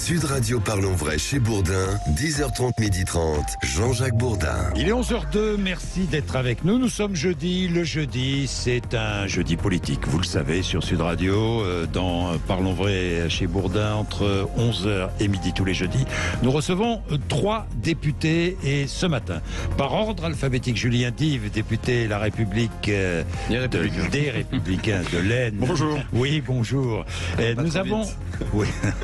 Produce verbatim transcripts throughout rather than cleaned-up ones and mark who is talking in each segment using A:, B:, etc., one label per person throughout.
A: Sud Radio Parlons Vrai chez Bourdin, dix heures trente, midi trente, Jean-Jacques Bourdin.
B: Il est onze heures deux, merci d'être avec nous. Nous sommes jeudi. Le jeudi, c'est un jeudi politique. Vous le savez, sur Sud Radio, euh, dans Parlons Vrai chez Bourdin, entre onze heures et midi tous les jeudis. Nous recevons euh, trois députés et ce matin, par ordre alphabétique, Julien Dive, député La République euh, de, des Républicains de l'Aisne.
C: Bonjour.
B: Oui, bonjour. Euh, nous avons oui.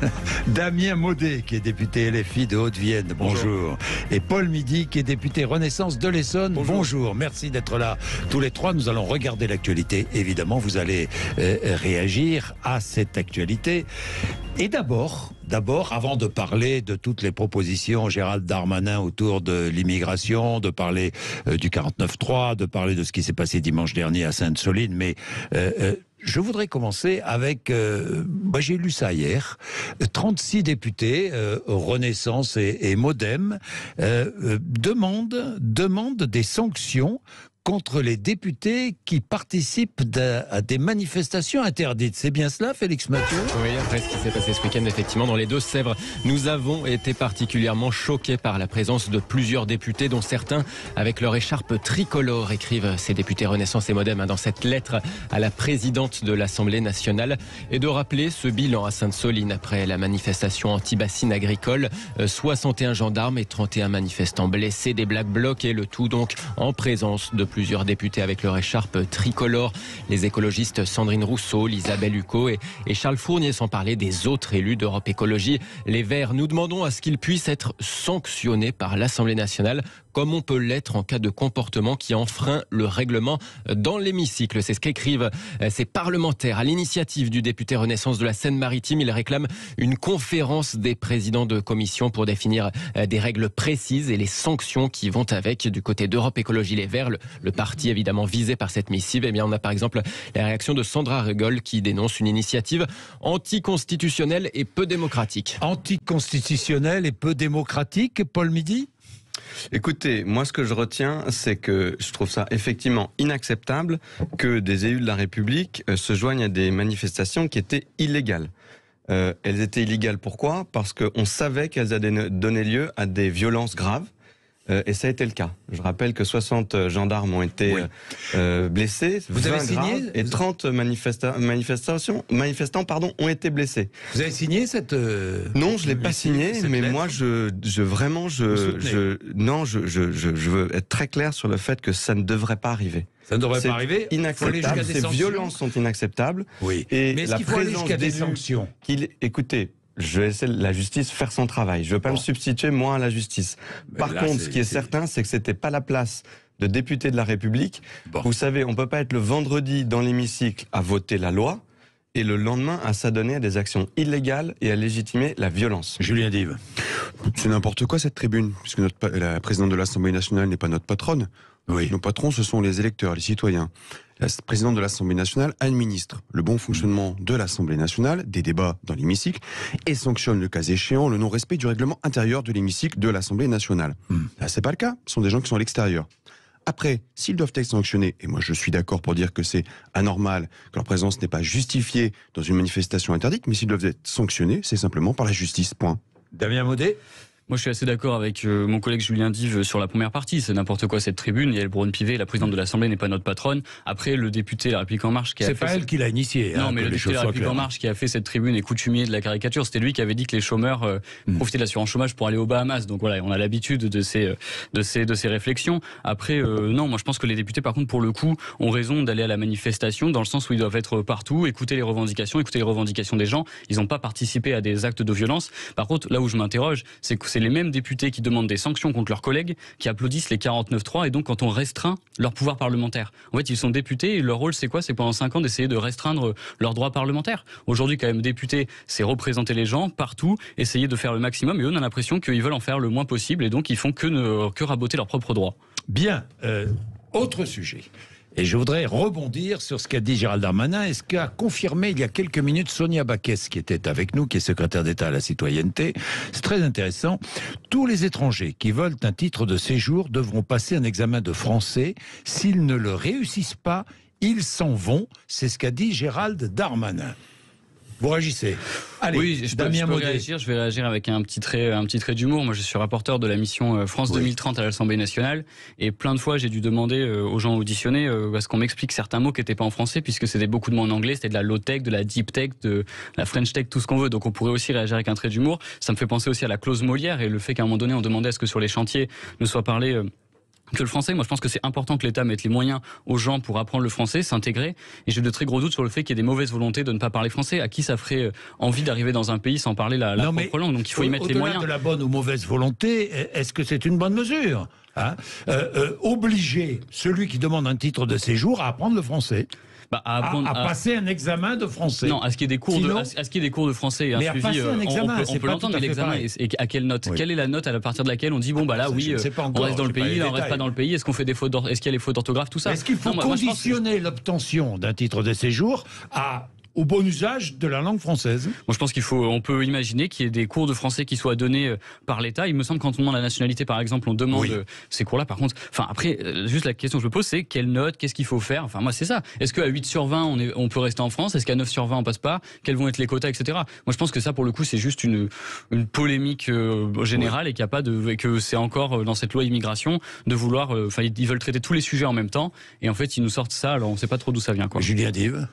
B: Damien Maudet, qui est député L F I de Haute-Vienne. Bonjour. Bonjour. Et Paul Midi, qui est député Renaissance de l'Essonne. Bonjour. Bonjour. Merci d'être là. Tous les trois, nous allons regarder l'actualité. Évidemment, vous allez euh, réagir à cette actualité. Et d'abord, d'abord, avant de parler de toutes les propositions Gérald Darmanin autour de l'immigration, de parler euh, du quarante-neuf trois, de parler de ce qui s'est passé dimanche dernier à Sainte-Soline, mais euh, euh, je voudrais commencer avec, euh, bah, j'ai lu ça hier, trente-six députés, euh, Renaissance et, et Modem, euh, euh, demandent, demandent des sanctions contre les députés qui participent à des manifestations interdites. C'est bien cela, Félix Mathieu ?
D: Oui, après ce qui s'est passé ce week-end, effectivement, dans les Deux-Sèvres, nous avons été particulièrement choqués par la présence de plusieurs députés, dont certains avec leur écharpe tricolore, écrivent ces députés Renaissance et Modem dans cette lettre à la présidente de l'Assemblée nationale, et de rappeler ce bilan à Sainte-Soline après la manifestation anti-bassine agricole. soixante et un gendarmes et trente et un manifestants blessés, des Black Blocs, et le tout donc en présence de plusieurs députés avec leur écharpe tricolore. Les écologistes Sandrine Rousseau, Isabelle Hucot et, et Charles Fournier, sans parler des autres élus d'Europe Écologie Les Verts. Nous demandons à ce qu'ils puissent être sanctionnés par l'Assemblée nationale, comme on peut l'être en cas de comportement qui enfreint le règlement dans l'hémicycle. C'est ce qu'écrivent ces parlementaires. À l'initiative du député Renaissance de la Seine-Maritime, ils réclament une conférence des présidents de commission pour définir des règles précises et les sanctions qui vont avec. Du côté d'Europe Écologie Les Verts, le, le parti évidemment visé par cette missive, eh bien on a par exemple la réaction de Sandra Regol qui dénonce une initiative anticonstitutionnelle et peu démocratique.
B: Anticonstitutionnelle et peu démocratique, Paul Midi ?
C: Écoutez, moi ce que je retiens, c'est que je trouve ça effectivement inacceptable que des élus de la République euh, se joignent à des manifestations qui étaient illégales. Euh, elles étaient illégales pourquoi ? Parce qu'on savait qu'elles allaient donner lieu à des violences graves. Euh, et ça a été le cas. Je rappelle que soixante gendarmes ont été oui. euh, blessés,
B: vous avez signé
C: graves, et trente manifesta- manifestations, manifestants pardon, ont été blessés.
B: Vous avez signé cette euh,
C: Non, je ne l'ai pas signé, mais lettre. moi, je, je vraiment, je, je, non, je, je, je, je veux être très clair sur le fait que ça ne devrait pas arriver.
B: Ça ne devrait pas arriver.
C: Inacceptable. Ces violences sont inacceptables.
B: Oui.
C: Et
B: mais est-ce
C: la
B: qu'il faut aller
C: présence
B: jusqu'à des
C: d'élus
B: sanctions ?
C: Qu'il, écoutez. Je vais laisser la justice faire son travail. Je ne veux pas bon. me substituer, moi, à la justice. Mais Par là, contre, ce qui est, est certain, c'est que c'était pas la place de députés de la République. Bon. Vous savez, on peut pas être le vendredi dans l'hémicycle à voter la loi et le lendemain à s'adonner à des actions illégales et à légitimer la violence.
B: Julien Dive.
E: C'est n'importe quoi cette tribune, puisque notre, la présidente de l'Assemblée nationale n'est pas notre patronne. Oui. Nos patrons, ce sont les électeurs, les citoyens. La présidente de l'Assemblée nationale administre le bon fonctionnement de l'Assemblée nationale, des débats dans l'hémicycle, et sanctionne le cas échéant le non-respect du règlement intérieur de l'hémicycle de l'Assemblée nationale. Mmh. Là, c'est pas le cas. Ce sont des gens qui sont à l'extérieur. Après, s'ils doivent être sanctionnés, et moi je suis d'accord pour dire que c'est anormal, que leur présence n'est pas justifiée dans une manifestation interdite, mais s'ils doivent être sanctionnés, c'est simplement par la justice. Point.
B: Damien Maudet ?
F: Moi, je suis assez d'accord avec euh, mon collègue Julien Dive sur la première partie. C'est n'importe quoi cette tribune. Yael Braun-Pivet, la présidente de l'Assemblée, n'est pas notre patronne. Après, le député La République En Marche qui a
B: c'est
F: fait...
B: pas elle qui l'a initié.
F: Non,
B: hein,
F: mais le député La République En Marche qui a fait cette tribune est coutumier de la caricature. C'était lui qui avait dit que les chômeurs euh, mmh. profitaient de l'assurance chômage pour aller aux Bahamas. Donc voilà, on a l'habitude de ces, de ces, de ces réflexions. Après, euh, non, moi je pense que les députés, par contre, pour le coup, ont raison d'aller à la manifestation dans le sens où ils doivent être partout, écouter les revendications, écouter les revendications des gens. Ils n'ont pas participé à des actes de violence. Par contre, là où je m'interroge, c'est que c'est les mêmes députés qui demandent des sanctions contre leurs collègues, qui applaudissent les quarante-neuf trois, et donc quand on restreint leur pouvoir parlementaire. En fait, ils sont députés et leur rôle, c'est quoi ? C'est pendant cinq ans d'essayer de restreindre leurs droits parlementaires. Aujourd'hui, quand même, député, c'est représenter les gens partout, essayer de faire le maximum, et eux, on a l'impression qu'ils veulent en faire le moins possible, et donc ils font que, ne, que raboter leurs propres droits.
B: Bien. Euh, autre sujet. Et je voudrais rebondir sur ce qu'a dit Gérald Darmanin et ce qu'a confirmé il y a quelques minutes Sonia Backès, qui était avec nous, qui est secrétaire d'État à la citoyenneté. C'est très intéressant. Tous les étrangers qui veulent un titre de séjour devront passer un examen de français. S'ils ne le réussissent pas, ils s'en vont. C'est ce qu'a dit Gérald Darmanin. Vous réagissez. Allez,
F: oui, je peux,
B: Damien
F: je peux
B: Maudet.
F: réagir. Je vais réagir avec un petit trait, un petit trait d'humour. Moi, je suis rapporteur de la mission France oui. deux mille trente à l'Assemblée nationale, et plein de fois, j'ai dû demander aux gens auditionnés à ce qu'on m'explique certains mots qui n'étaient pas en français, puisque c'était beaucoup de mots en anglais. C'était de la low tech, de la deep tech, de la French tech, tout ce qu'on veut. Donc, on pourrait aussi réagir avec un trait d'humour. Ça me fait penser aussi à la clause Molière et le fait qu'à un moment donné, on demandait à ce que sur les chantiers ne soit parlé euh, que le français. Moi, je pense que c'est important que l'État mette les moyens aux gens pour apprendre le français, s'intégrer. Et j'ai de très gros doutes sur le fait qu'il y ait des mauvaises volontés de ne pas parler français. À qui ça ferait envie d'arriver dans un pays sans parler la, la non, propre langue? Donc il faut y mettre les moyens.
B: Au-delà de la bonne ou mauvaise volonté, est-ce que c'est une bonne mesure, hein euh, euh, obliger celui qui demande un titre de séjour à apprendre le français? Bah, à, apprendre, à, à passer un examen de français.
F: Non, à ce qu'il y ait des cours, Sinon, de, à ce qu'il y ait des cours de français et un
B: mais
F: suivi.
B: À passer un examen,
F: on, on peut, on peut l'entendre, mais l'examen, et, et à quelle note? Oui. Quelle est la note à partir de laquelle on dit bon bah là, ah, oui, on reste dans le pays, là, on reste pas dans le pays. Est-ce qu'on fait des fautes? Est-ce qu'il y a les fautes d'orthographe, tout ça?
B: Est-ce qu'il faut non, conditionner moi, que... l'obtention d'un titre de séjour à au bon usage de la langue française?
F: Moi, je pense qu'il faut, on peut imaginer qu'il y ait des cours de français qui soient donnés par l'État. Il me semble quand on demande la nationalité, par exemple, on demande oui. ces cours-là. Par contre, enfin après, juste la question que je me pose, c'est quelle note, qu'est-ce qu'il faut faire? Enfin, moi, c'est ça. Est-ce qu'à huit sur vingt, on, est, on peut rester en France? Est-ce qu'à neuf sur vingt, on passe pas? Quels vont être les quotas, et cetera. Moi, je pense que ça, pour le coup, c'est juste une, une polémique euh, générale oui. et qu'il y a pas de, et que c'est encore dans cette loi immigration de vouloir, enfin, euh, ils veulent traiter tous les sujets en même temps. Et en fait, ils nous sortent ça. Alors, on sait pas trop d'où ça vient, quoi.
B: Julien Dive.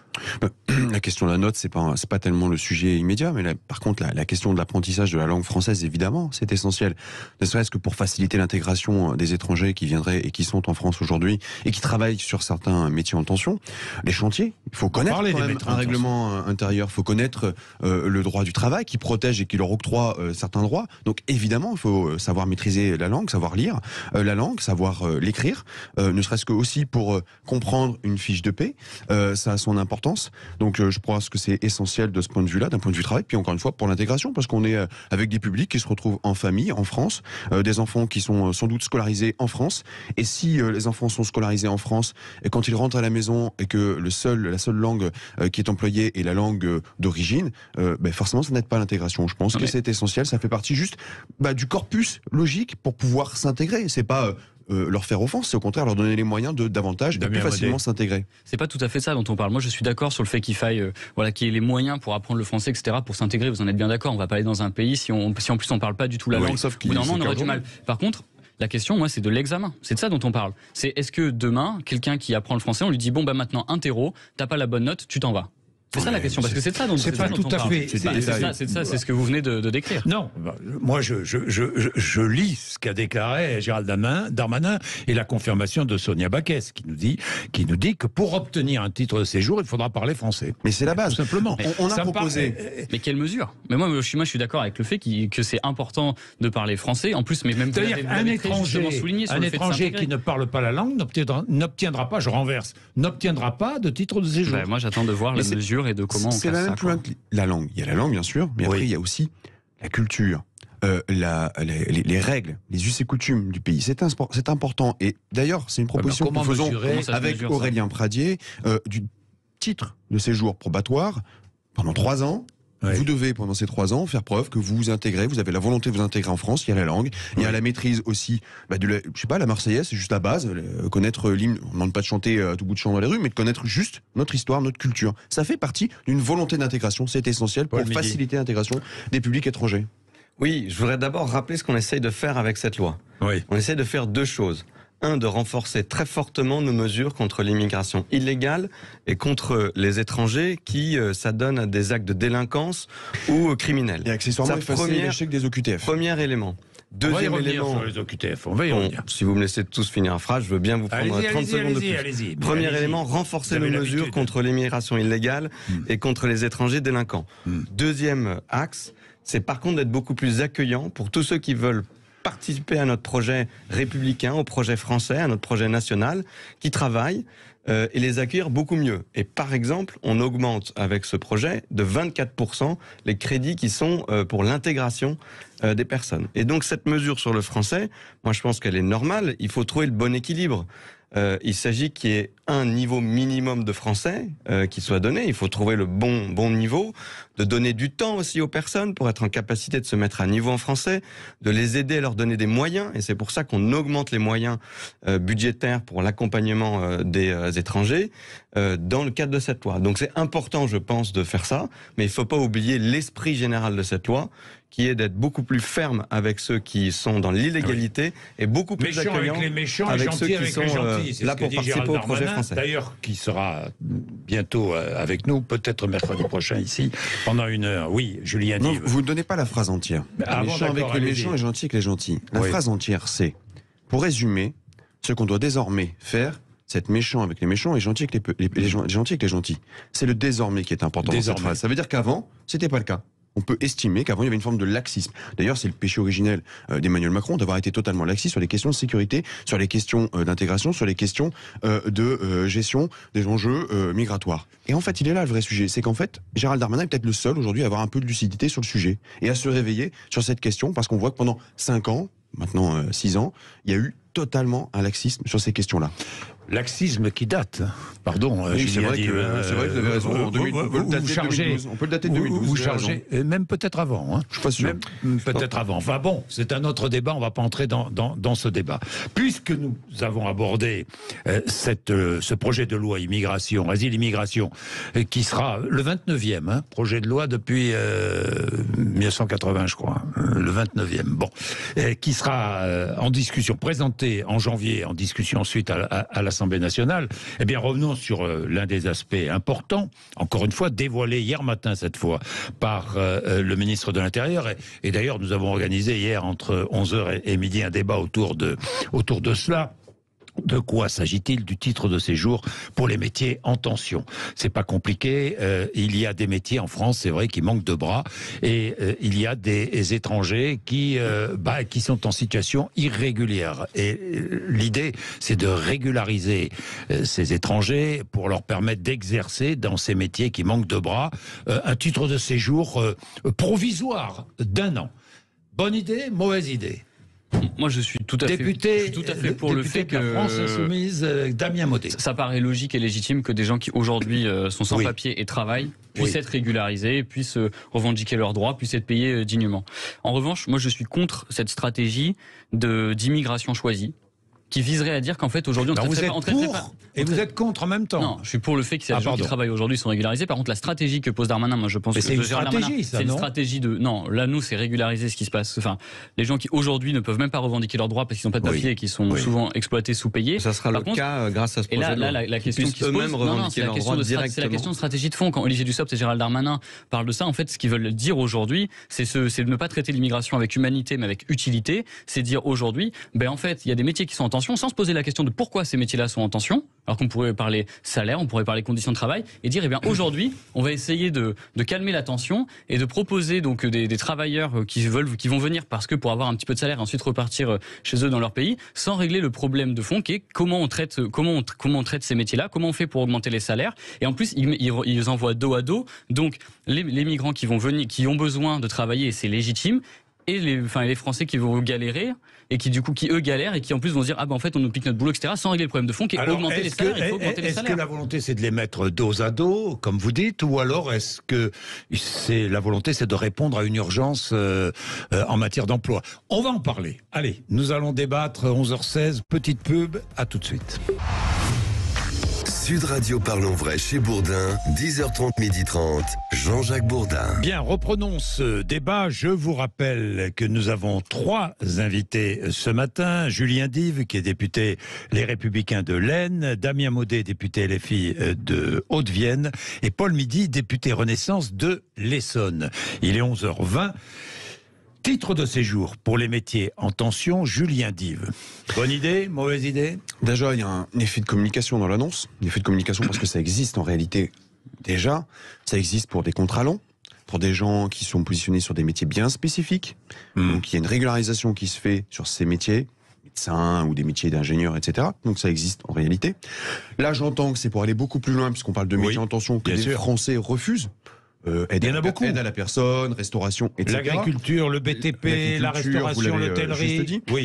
E: La question de la note, c'est pas c'est pas tellement le sujet immédiat, mais la, par contre la, la question de l'apprentissage de la langue française, évidemment, c'est essentiel. Ne serait-ce que pour faciliter l'intégration des étrangers qui viendraient et qui sont en France aujourd'hui et qui travaillent sur certains métiers en tension. Les chantiers, il faut connaître quand même un règlement intérieur, il faut connaître euh, le droit du travail qui protège et qui leur octroie euh, certains droits. Donc évidemment, il faut savoir maîtriser la langue, savoir lire euh, la langue, savoir euh, l'écrire, euh, ne serait-ce que aussi pour euh, comprendre une fiche de paie. Euh, ça a son importance. Donc euh, je pense que c'est essentiel de ce point de vue-là, d'un point de vue travail, puis encore une fois pour l'intégration, parce qu'on est avec des publics qui se retrouvent en famille, en France, euh, des enfants qui sont sans doute scolarisés en France, et si euh, les enfants sont scolarisés en France, et quand ils rentrent à la maison et que le seul, la seule langue euh, qui est employée est la langue euh, d'origine, euh, ben forcément ça n'aide pas l'intégration. Je pense non, que mais... c'est essentiel, ça fait partie juste bah, du corpus logique pour pouvoir s'intégrer. C'est pas... Euh, Euh, leur faire offense, c'est au contraire leur donner les moyens de davantage de plus facilement s'intégrer.
F: C'est pas tout à fait ça dont on parle. Moi, je suis d'accord sur le fait qu'il faille, euh, voilà, qu'il y ait les moyens pour apprendre le français, et cetera, pour s'intégrer. Vous en êtes bien d'accord. On va pas aller dans un pays si, on, si en plus on parle pas du tout la oui, langue. Sauf qu'il on aurait du mal. Par contre, la question, moi, c'est de l'examen. C'est de ça dont on parle. C'est est-ce que demain, quelqu'un qui apprend le français, on lui dit bon bah maintenant interro, t'as pas la bonne note, tu t'en vas. C'est ça la question, parce que c'est de ça dont,
B: c'est pas tout à fait.
F: C'est ça, c'est ça, c'est ce que vous venez de, de décrire.
B: Non, moi je, je, je, je lis ce qu'a déclaré Gérald Darmanin et la confirmation de Sonia Baquès qui nous dit, qui nous dit que pour obtenir un titre de séjour, il faudra parler français.
E: Mais c'est la base.
B: Tout simplement.
E: Mais on, on a proposé.
F: Paraît... Mais quelle mesure? Mais moi, je suis, moi, je suis d'accord avec le fait que c'est important de parler français. En plus, mais même
B: vous avez, un étranger, souligné sur un étranger qui ne parle pas la langue n'obtiendra, n'obtiendra pas, je renverse, n'obtiendra pas de titre de séjour.
F: Ben, moi, j'attends de voir mais la mesure et de comment on classe ça.
E: Plus loin que la langue. Il y a la langue, bien sûr, mais oui. Après, il y a aussi la culture, euh, la, les, les règles, les us et coutumes du pays. C'est important. Et d'ailleurs, c'est une proposition que nous faisons avec mesure, Aurélien Pradier, euh, du titre de séjour probatoire pendant trois ans. Oui. Vous devez, pendant ces trois ans, faire preuve que vous vous intégrez, vous avez la volonté de vous intégrer en France, il y a la langue, oui. Il y a la maîtrise aussi, bah, de la, je sais pas, la Marseillaise, c'est juste la base, euh, connaître l'hymne, on ne demande pas de chanter à tout bout de champ dans les rues, mais de connaître juste notre histoire, notre culture. Ça fait partie d'une volonté d'intégration, c'est essentiel pour Paul faciliter l'intégration des publics étrangers.
C: Oui, je voudrais d'abord rappeler ce qu'on essaye de faire avec cette loi.
B: Oui.
C: On essaye de faire deux choses. Un, de renforcer très fortement nos mesures contre l'immigration illégale et contre les étrangers qui euh, s'adonnent à des actes de délinquance ou euh, criminels.
E: Et accessoirement, effacer l'échec des O Q T F.
C: Premier élément. Deuxième
B: on va y
C: élément.
B: Sur les O Q T F. On va y
C: bon, si vous me laissez tous finir la phrase, je veux bien vous prendre
B: allez-y,
C: trente
B: allez-y,
C: secondes
B: allez-y,
C: de plus.
B: allez-y,
C: Premier
B: allez-y.
C: élément, renforcer nos mesures contre l'immigration illégale hmm. et contre les étrangers délinquants. Hmm. Deuxième axe, c'est par contre d'être beaucoup plus accueillant pour tous ceux qui veulent participer à notre projet républicain, au projet français, à notre projet national, qui travaillent euh, et les accueillir beaucoup mieux. Et par exemple, on augmente avec ce projet de vingt-quatre pour cent les crédits qui sont euh, pour l'intégration euh, des personnes. Et donc cette mesure sur le français, moi je pense qu'elle est normale, il faut trouver le bon équilibre. Euh, il s'agit qu'il y ait un niveau minimum de français euh, qui soit donné. Il faut trouver le bon, bon niveau, de donner du temps aussi aux personnes pour être en capacité de se mettre à niveau en français, de les aider à leur donner des moyens. Et c'est pour ça qu'on augmente les moyens euh, budgétaires pour l'accompagnement euh, des euh, étrangers euh, dans le cadre de cette loi. Donc c'est important, je pense, de faire ça, mais il ne faut pas oublier l'esprit général de cette loi, qui est d'être beaucoup plus ferme avec ceux qui sont dans l'illégalité oui. et beaucoup plus
B: méchant
C: accueillant
B: avec les méchants
C: avec
B: et
C: ceux
B: gentil
C: qui
B: avec
C: sont
B: les gentils.
C: euh,
B: C'est
C: là
B: ce
C: pour
B: dit
C: participer
B: Gérald
C: au projet
B: Darmanin,
C: français.
B: D'ailleurs, qui sera bientôt avec nous, peut-être mercredi prochain ici, pendant une heure. Oui, Julien
E: Non,
B: Dive.
E: vous ne donnez pas la phrase entière.
B: Ah bon,
E: méchant avec les méchants et gentil avec les gentils. La
B: oui.
E: phrase entière, c'est, pour résumer, ce qu'on doit désormais faire, c'est être méchant avec les méchants et gentil avec les, les, les, les gentils avec les gentils. C'est le désormais qui est important désormais. Dans cette phrase. Ça veut dire qu'avant, c'était pas le cas. On peut estimer qu'avant, il y avait une forme de laxisme. D'ailleurs, c'est le péché originel euh, d'Emmanuel Macron d'avoir été totalement laxiste sur les questions de sécurité, sur les questions euh, d'intégration, sur les questions euh, de euh, gestion des enjeux euh, migratoires. Et en fait, il est là le vrai sujet. C'est qu'en fait, Gérald Darmanin est peut-être le seul aujourd'hui à avoir un peu de lucidité sur le sujet et à se réveiller sur cette question parce qu'on voit que pendant cinq ans, maintenant euh, six ans, il y a eu totalement un laxisme sur ces questions-là.
B: Laxisme qui date. Pardon,
E: oui, c'est vrai, que, c'est vrai que vous avez raison. En deux mille, on peut le dater de deux mille douze. On peut le dater de deux mille douze.
B: Vous chargez, même peut-être avant. Hein.
E: Je suis pas sûr.
B: Même, peut-être avant. Enfin bon, c'est un autre débat. On va pas entrer dans, dans, dans ce débat. Puisque nous avons abordé euh, cette, euh, ce projet de loi immigration, asile immigration, euh, qui sera le vingt-neuvième hein, projet de loi depuis euh, mille neuf cent quatre-vingts, je crois. Euh, le vingt-neuvième. Bon, euh, qui sera euh, en discussion, présenté en janvier, en discussion ensuite à, à, à l'Assemblée nationale. Eh bien, revenons sur euh, l'un des aspects importants, encore une fois, dévoilé hier matin, cette fois, par euh, le ministre de l'Intérieur. Et, et d'ailleurs, nous avons organisé hier, entre onze heures et, et midi, un débat autour de, autour de cela. De quoi s'agit-il? Du titre de séjour pour les métiers en tension. C'est pas compliqué. Euh, il y a des métiers en France, c'est vrai, qui manquent de bras, et euh, il y a des étrangers qui, euh, bah, qui sont en situation irrégulière. Et euh, l'idée, c'est de régulariser euh, ces étrangers pour leur permettre d'exercer dans ces métiers qui manquent de bras euh, un titre de séjour euh, provisoire d'un an. Bonne idée, mauvaise idée?
F: Moi, je suis tout à
B: député,
F: fait, je suis tout à fait pour le fait que
B: la France insoumise, euh, Damien Modé.
F: Ça, ça paraît logique et légitime que des gens qui aujourd'hui euh, sont sans
B: oui.
F: papier et travaillent puissent
B: oui.
F: être régularisés, puissent euh, revendiquer leurs droits, puissent être payés euh, dignement. En revanche, moi, je suis contre cette stratégie de d'immigration choisie, qui viserait à dire qu'en fait aujourd'hui on
B: non,
F: traiterait
B: vous êtes
F: pas, on traiterait
B: pour
F: pas,
B: et
F: on
B: vous êtes contre en même temps.
F: Non, je suis pour le fait que ces
B: ah,
F: gens
B: pardon.
F: qui travaillent aujourd'hui sont régularisés. Par contre, la stratégie que pose Darmanin, moi je pense
B: mais
F: que
B: c'est une stratégie, ça,
F: c'est une
B: non
F: stratégie de non. Là, nous, c'est régulariser ce qui se passe. Enfin, les gens qui aujourd'hui ne peuvent même pas revendiquer leurs droits parce qu'ils n'ont pas de papier
B: oui.
F: et qui sont
B: oui.
F: souvent exploités, sous-payés.
C: Ça sera
F: Par
C: le
F: contre,
C: cas euh, grâce à ce projet.
F: Et là,
C: de loi.
F: là la, la question qui se pose,
C: eux-mêmes
F: non, non,
C: revendiquer
F: c'est la
C: leurs
F: question
C: droits
F: de c'est la
C: directement.
F: question de stratégie de fond. Quand Olivier Dussopt et Gérald Darmanin parlent de ça, en fait, ce qu'ils veulent dire aujourd'hui, c'est ce, c'est de ne pas traiter l'immigration avec humanité, mais avec utilité. C'est dire aujourd'hui, ben en fait, il y a des métiers qui sont en tension, sans se poser la question de pourquoi ces métiers-là sont en tension, alors qu'on pourrait parler salaire, on pourrait parler conditions de travail, et dire, eh bien, aujourd'hui, on va essayer de, de calmer la tension et de proposer donc des, des travailleurs qui veulent, qui vont venir parce que pour avoir un petit peu de salaire, et ensuite repartir chez eux dans leur pays, sans régler le problème de fond qui est comment on traite, comment on, comment on traite ces métiers-là, comment on fait pour augmenter les salaires, et en plus, ils, ils, ils envoient dos à dos, donc les, les migrants qui vont venir, qui ont besoin de travailler, et c'est légitime, et les, enfin, les Français qui vont galérer et qui du coup qui eux galèrent et qui en plus vont se dire ah ben en fait on nous pique notre boulot, et cetera, sans régler le problème de fond qui est alors, augmenter les salaires. Il faut augmenter les salaires.
B: Est-ce que la volonté c'est de les mettre dos à dos comme vous dites, ou alors est-ce que c'est la volonté c'est de répondre à une urgence euh, euh, en matière d'emploi? On va en parler. Allez, nous allons débattre. Onze heures seize, petite pub, à tout de suite.
A: Sud Radio Parlons Vrai chez Bourdin, dix heures trente, midi trente, Jean-Jacques Bourdin.
B: Bien, reprenons ce débat. Je vous rappelle que nous avons trois invités ce matin. Julien Dive, qui est député Les Républicains de l'Aisne, Damien Modé, député L F I de Haute-Vienne, et Paul Midi, député Renaissance de l'Essonne. Il est onze heures vingt. Titre de séjour pour les métiers en tension, Julien Dive. Bonne idée, mauvaise idée?
E: Déjà, il y a un effet de communication dans l'annonce. Un effet de communication parce que ça existe en réalité déjà. Ça existe pour des contrats longs, pour des gens qui sont positionnés sur des métiers bien spécifiques. Mmh. Donc il y a une régularisation qui se fait sur ces métiers, médecins ou des métiers d'ingénieurs, et cetera. Donc ça existe en réalité. Là, j'entends que c'est pour aller beaucoup plus loin, puisqu'on parle de métiers oui, en tension que les sûr. Français refusent. Euh, aide,
B: Il y en a
E: à,
B: beaucoup.
E: Aide à la personne, restauration, et cetera.
B: L'agriculture, le B T P, la restauration, l'hôtellerie.
E: Oui.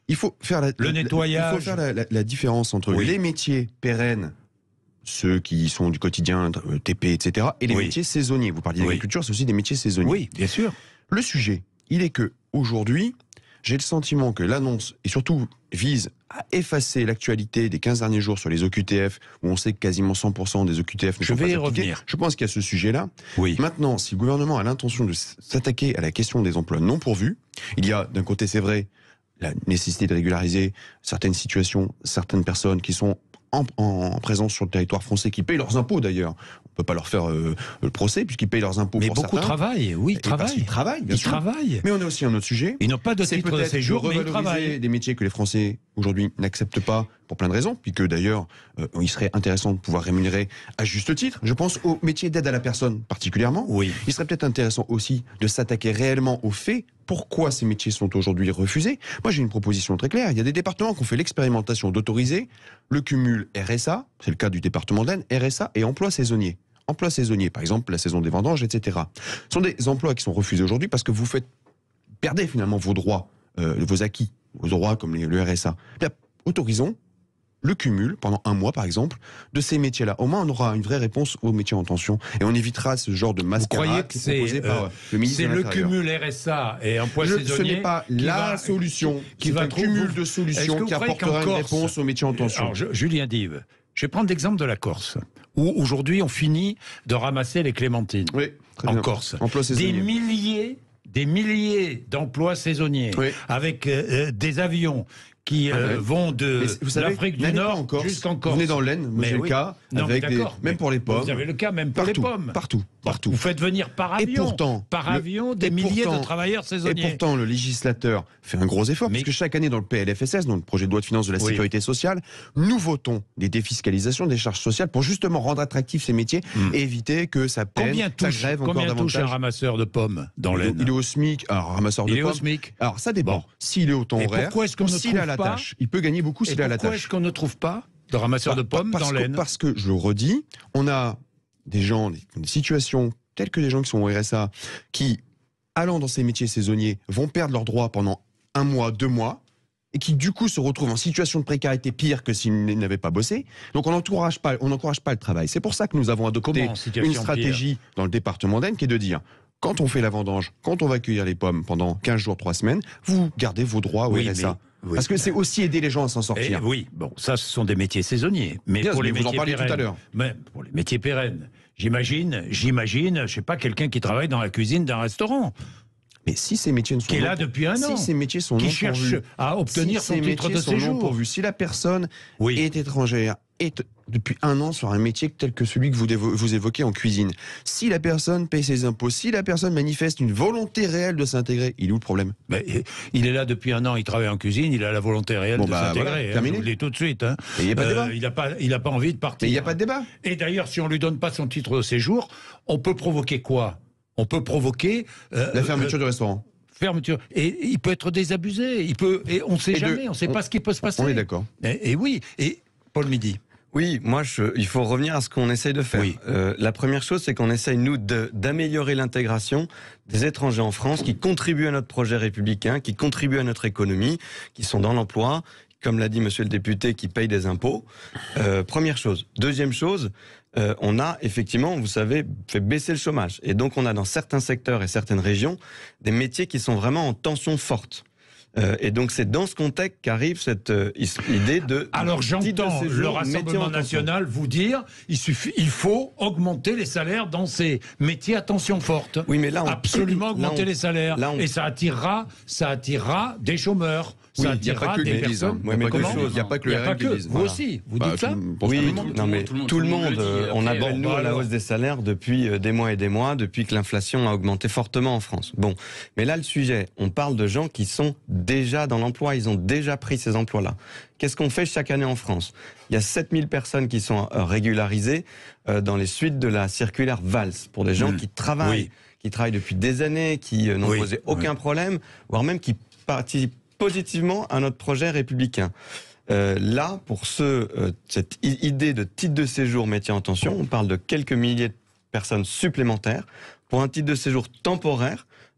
E: il faut faire la,
B: le
E: la,
B: nettoyage.
E: Il faut faire la, la, la différence entre oui. les métiers pérennes, ceux qui sont du quotidien, T P, et cetera, et les oui. métiers saisonniers. Vous parliez d'agriculture, oui. c'est aussi des métiers saisonniers.
B: Oui, bien sûr.
E: Le sujet, il est que aujourd'hui, j'ai le sentiment que l'annonce, et surtout vise à effacer l'actualité des quinze derniers jours sur les O Q T F, où on sait que quasiment cent pour cent des O Q T F ne
B: Je
E: sont
B: vais
E: pas
B: y
E: appliqués.
B: revenir.
E: Je pense qu'il y a ce sujet-là.
B: Oui.
E: Maintenant, si le gouvernement a l'intention de s'attaquer à la question des emplois non pourvus, il y a d'un côté, c'est vrai, la nécessité de régulariser certaines situations, certaines personnes qui sont en, en présence sur le territoire français, qui payent leurs impôts d'ailleurs. On ne peut pas leur faire euh, le procès puisqu'ils payent leurs impôts.
B: Mais
E: pour
B: beaucoup
E: certains.
B: travaillent, oui, ils travaillent.
E: Ils travaillent, bien
B: ils
E: sûr.
B: travaillent.
E: Mais on a aussi un autre sujet.
B: Ils n'ont pas de titre de séjour, mais ils travaillent.
E: Des métiers que les Français aujourd'hui n'acceptent pas pour plein de raisons, puis que d'ailleurs, euh, il serait intéressant de pouvoir rémunérer à juste titre. Je pense aux métiers d'aide à la personne particulièrement.
B: Oui.
E: Il serait peut-être intéressant aussi de s'attaquer réellement aux faits. Pourquoi ces métiers sont aujourd'hui refusés? Moi, j'ai une proposition très claire. Il y a des départements qui ont fait l'expérimentation d'autoriser le cumul R S A, c'est le cas du département d'Aisne, R S A et emploi saisonnier. Emploi saisonnier, par exemple, la saison des vendanges, et cetera. Ce sont des emplois qui sont refusés aujourd'hui parce que vous faites perdez finalement vos droits, euh, vos acquis, vos droits comme les, le R S A. Bien, autorisons le cumul, pendant un mois par exemple, de ces métiers-là. Au moins, on aura une vraie réponse aux métiers en tension et on évitera ce genre de mascarade.
B: Vous croyez que c'est
E: par, euh, le,
B: c'est le cumul R S A et emploi
E: Je,
B: saisonnier
E: Ce n'est pas la va, solution, qui va un cumul de solutions qui apportera une réponse aux métiers en tension.
B: Alors, je, Julien Dive, je vais prendre l'exemple de la Corse, où aujourd'hui on finit de ramasser les clémentines
E: oui,
B: en
E: bien.
B: Corse.
E: Emploi
B: des milliers, des milliers d'emplois saisonniers, oui. avec euh, des avions qui euh, ah, vont de l'Afrique du Nord jusqu'en Corse.
E: Vous venez dans l'Aisne, vous avez oui. le cas, non, avec des, même pour les pommes.
B: Vous avez le cas même pour
E: partout,
B: les pommes.
E: Partout, partout.
B: Vous faites venir par avion,
E: et pourtant,
B: par
E: le,
B: avion des milliers
E: pourtant,
B: de travailleurs saisonniers.
E: Et pourtant, le législateur fait un gros effort,
B: Mais...
E: parce que chaque année dans le P L F S S, dans le projet de loi de finances de la
B: oui.
E: sécurité sociale, nous votons des défiscalisations des charges sociales pour justement rendre attractifs ces métiers mmh. et éviter que ça peine,
B: combien touche,
E: ça grève encore
B: combien
E: davantage.
B: Combien touche un ramasseur de pommes dans l'Aisne?
E: Il est au SMIC, alors ramasseur de
B: il
E: pommes.
B: Il est au SMIC.
E: Alors ça dépend.
B: Bon.
E: S'il est au temps horaire,
B: ou
E: s'il a la tâche, il peut gagner beaucoup s'il a la tâche.
B: Pourquoi est-ce qu'on ne trouve pas de ramasseurs de pommes dans l'Aisne?
E: Parce que, je le redis, on a des gens, des, des situations telles que des gens qui sont au R S A, qui, allant dans ces métiers saisonniers, vont perdre leurs droits pendant un mois, deux mois, et qui du coup se retrouvent en situation de précarité pire que s'ils n'avaient pas bossé. Donc on n'encourage pas, on n'encourage pas le travail. C'est pour ça que nous avons adopté une stratégie pire dans le département d'Aisne qui est de dire, quand on fait la vendange, quand on va cueillir les pommes pendant quinze jours, trois semaines, vous gardez vos droits au oui, R S A. Oui. Parce que c'est aussi aider les gens à s'en sortir.
B: Et oui, bon, ça, ce sont des métiers saisonniers. Mais
E: Bien,
B: pour les
E: vous
B: métiers
E: en parliez
B: pérennes,
E: tout à l'heure.
B: Mais pour les métiers pérennes, j'imagine, j'imagine, je sais pas, quelqu'un qui travaille dans la cuisine d'un restaurant.
E: Mais si ces métiers ne sont
B: qui est là depuis un an,
E: si ces métiers sont
B: qui
E: non
B: cherche
E: pourvus,
B: à obtenir
E: si
B: son titre de séjour,
E: si la personne
B: oui.
E: est étrangère, est depuis un an sur un métier tel que celui que vous, vous évoquez en cuisine, si la personne paye ses impôts, si la personne manifeste une volonté réelle de s'intégrer, il est où le problème?
B: Mais il est là depuis un an, il travaille en cuisine, il a la volonté réelle bon, de bah, s'intégrer.
E: Voilà,
B: hein, je vous le dis tout de suite. Hein.
E: Il n'y a pas de débat.
B: Euh, il n'a pas, il a pas envie de partir.
E: Mais il n'y a pas de débat.
B: Et d'ailleurs, si on ne lui donne pas son titre de séjour, on peut provoquer quoi? On peut provoquer
E: euh, la fermeture euh, du restaurant.
B: Fermeture. Et il peut être désabusé. Il peut. Et on ne sait et jamais. De, on ne sait on, pas ce qui peut se passer.
E: On est d'accord.
B: Et, et oui. Et Paul Midi.
C: Oui, moi, je, il faut revenir à ce qu'on essaye de faire.
B: Oui.
C: Euh, la première chose, c'est qu'on essaye, nous, de, d'améliorer l'intégration des étrangers en France qui contribuent à notre projet républicain, qui contribuent à notre économie, qui sont dans l'emploi, comme l'a dit monsieur le député, qui payent des impôts. Euh, première chose. Deuxième chose, euh, on a effectivement, vous savez, fait baisser le chômage. Et donc, on a dans certains secteurs et certaines régions des métiers qui sont vraiment en tension forte. Euh, et donc c'est dans ce contexte qu'arrive cette euh, idée de...
B: Alors j'entends le Rassemblement national vous dire il suffit, il faut augmenter les salaires dans ces métiers à tension forte.
C: Oui, mais là on,
B: absolument augmenter
C: là on,
B: les salaires
C: là on,
B: et ça attirera, ça attirera des chômeurs.
E: Oui,
B: ça attirera des personnes.
E: Il n'y a, a pas que le R M qui
B: que,
E: dise.
B: Vous voilà. aussi, vous
E: bah,
B: dites ça
C: Oui, non mais tout le monde, tout le monde euh, on appelle nous à la hausse des salaires depuis euh, des mois et des mois, depuis que l'inflation a augmenté fortement en France. Bon, mais là le sujet, on parle de gens qui sont déjà dans l'emploi, ils ont déjà pris ces emplois-là. Qu'est-ce qu'on fait chaque année en France? Il y a sept mille personnes qui sont euh, régularisées euh, dans les suites de la circulaire Valls, pour des gens mmh. qui travaillent, oui. qui travaillent depuis des années, qui euh, n'ont oui. posé aucun oui. problème, voire même qui participent positivement à notre projet républicain. Euh, là, pour ce, euh, cette idée de titre de séjour métier en tension, on parle de quelques milliers de personnes supplémentaires pour un titre de séjour temporaire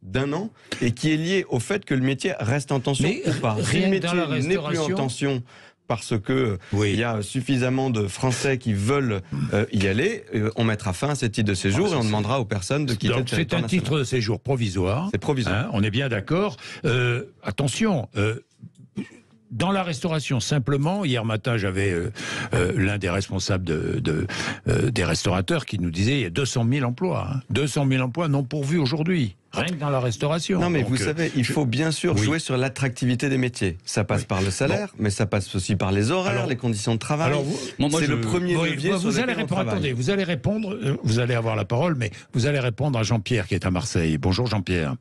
C: d'un an et qui est lié au fait que le métier reste en tension
B: Mais
C: ou pas. Si le métier n'est plus en tension parce que oui. il y a suffisamment de Français qui veulent euh, y aller, euh, on mettra fin à ce titre de séjour oh, et on demandera aux personnes de quitter
B: Donc,
C: le territoire
B: c'est un
C: national.
B: titre de séjour provisoire.
C: C'est provisoire.
B: Hein, on est bien d'accord. Euh, attention. Euh, Dans la restauration, simplement, hier matin, j'avais euh, euh, l'un des responsables de, de, euh, des restaurateurs qui nous disait il y a deux cent mille emplois. Hein, deux cent mille emplois non pourvus aujourd'hui. Rien que dans la restauration.
C: Non, mais
B: Donc,
C: vous euh, savez, il faut bien sûr oui. jouer sur l'attractivité des métiers. Ça passe oui. par le salaire, bon. mais ça passe aussi par les horaires, alors, les conditions de travail. Alors, vous,
B: bon,
C: c'est je, le premier
B: vous,
C: levier.
B: Vous,
C: sur
B: vous allez répondre. Attendez, vous allez répondre. Vous allez avoir la parole, mais vous allez répondre à Jean-Pierre qui est à Marseille. Bonjour Jean-Pierre.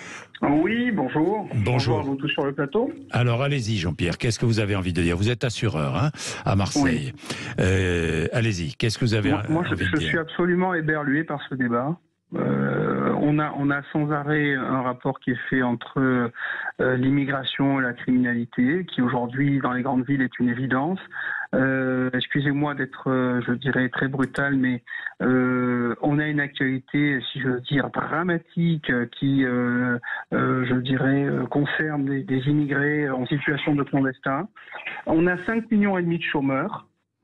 G: Oui, bonjour.
B: Bonjour.
G: Bonjour à vous tous sur le plateau.
B: Alors, allez-y, Jean-Pierre. Qu'est-ce que vous avez envie de dire? Vous êtes assureur hein, à Marseille. Oui. Euh, allez-y. Qu'est-ce que vous avez
G: moi, moi,
B: envie
G: je,
B: de
G: je
B: dire?
G: Je suis absolument éberlué par ce débat. Euh, on a, on a sans arrêt un rapport qui est fait entre euh, l'immigration et la criminalité, qui aujourd'hui, dans les grandes villes, est une évidence. Euh, excusez-moi d'être, euh, je dirais, très brutal, mais euh, on a une actualité, si je veux dire, dramatique, qui, euh, euh, je dirais, euh, concerne des, des immigrés en situation de clandestin. On a cinq millions et demi de chômeurs.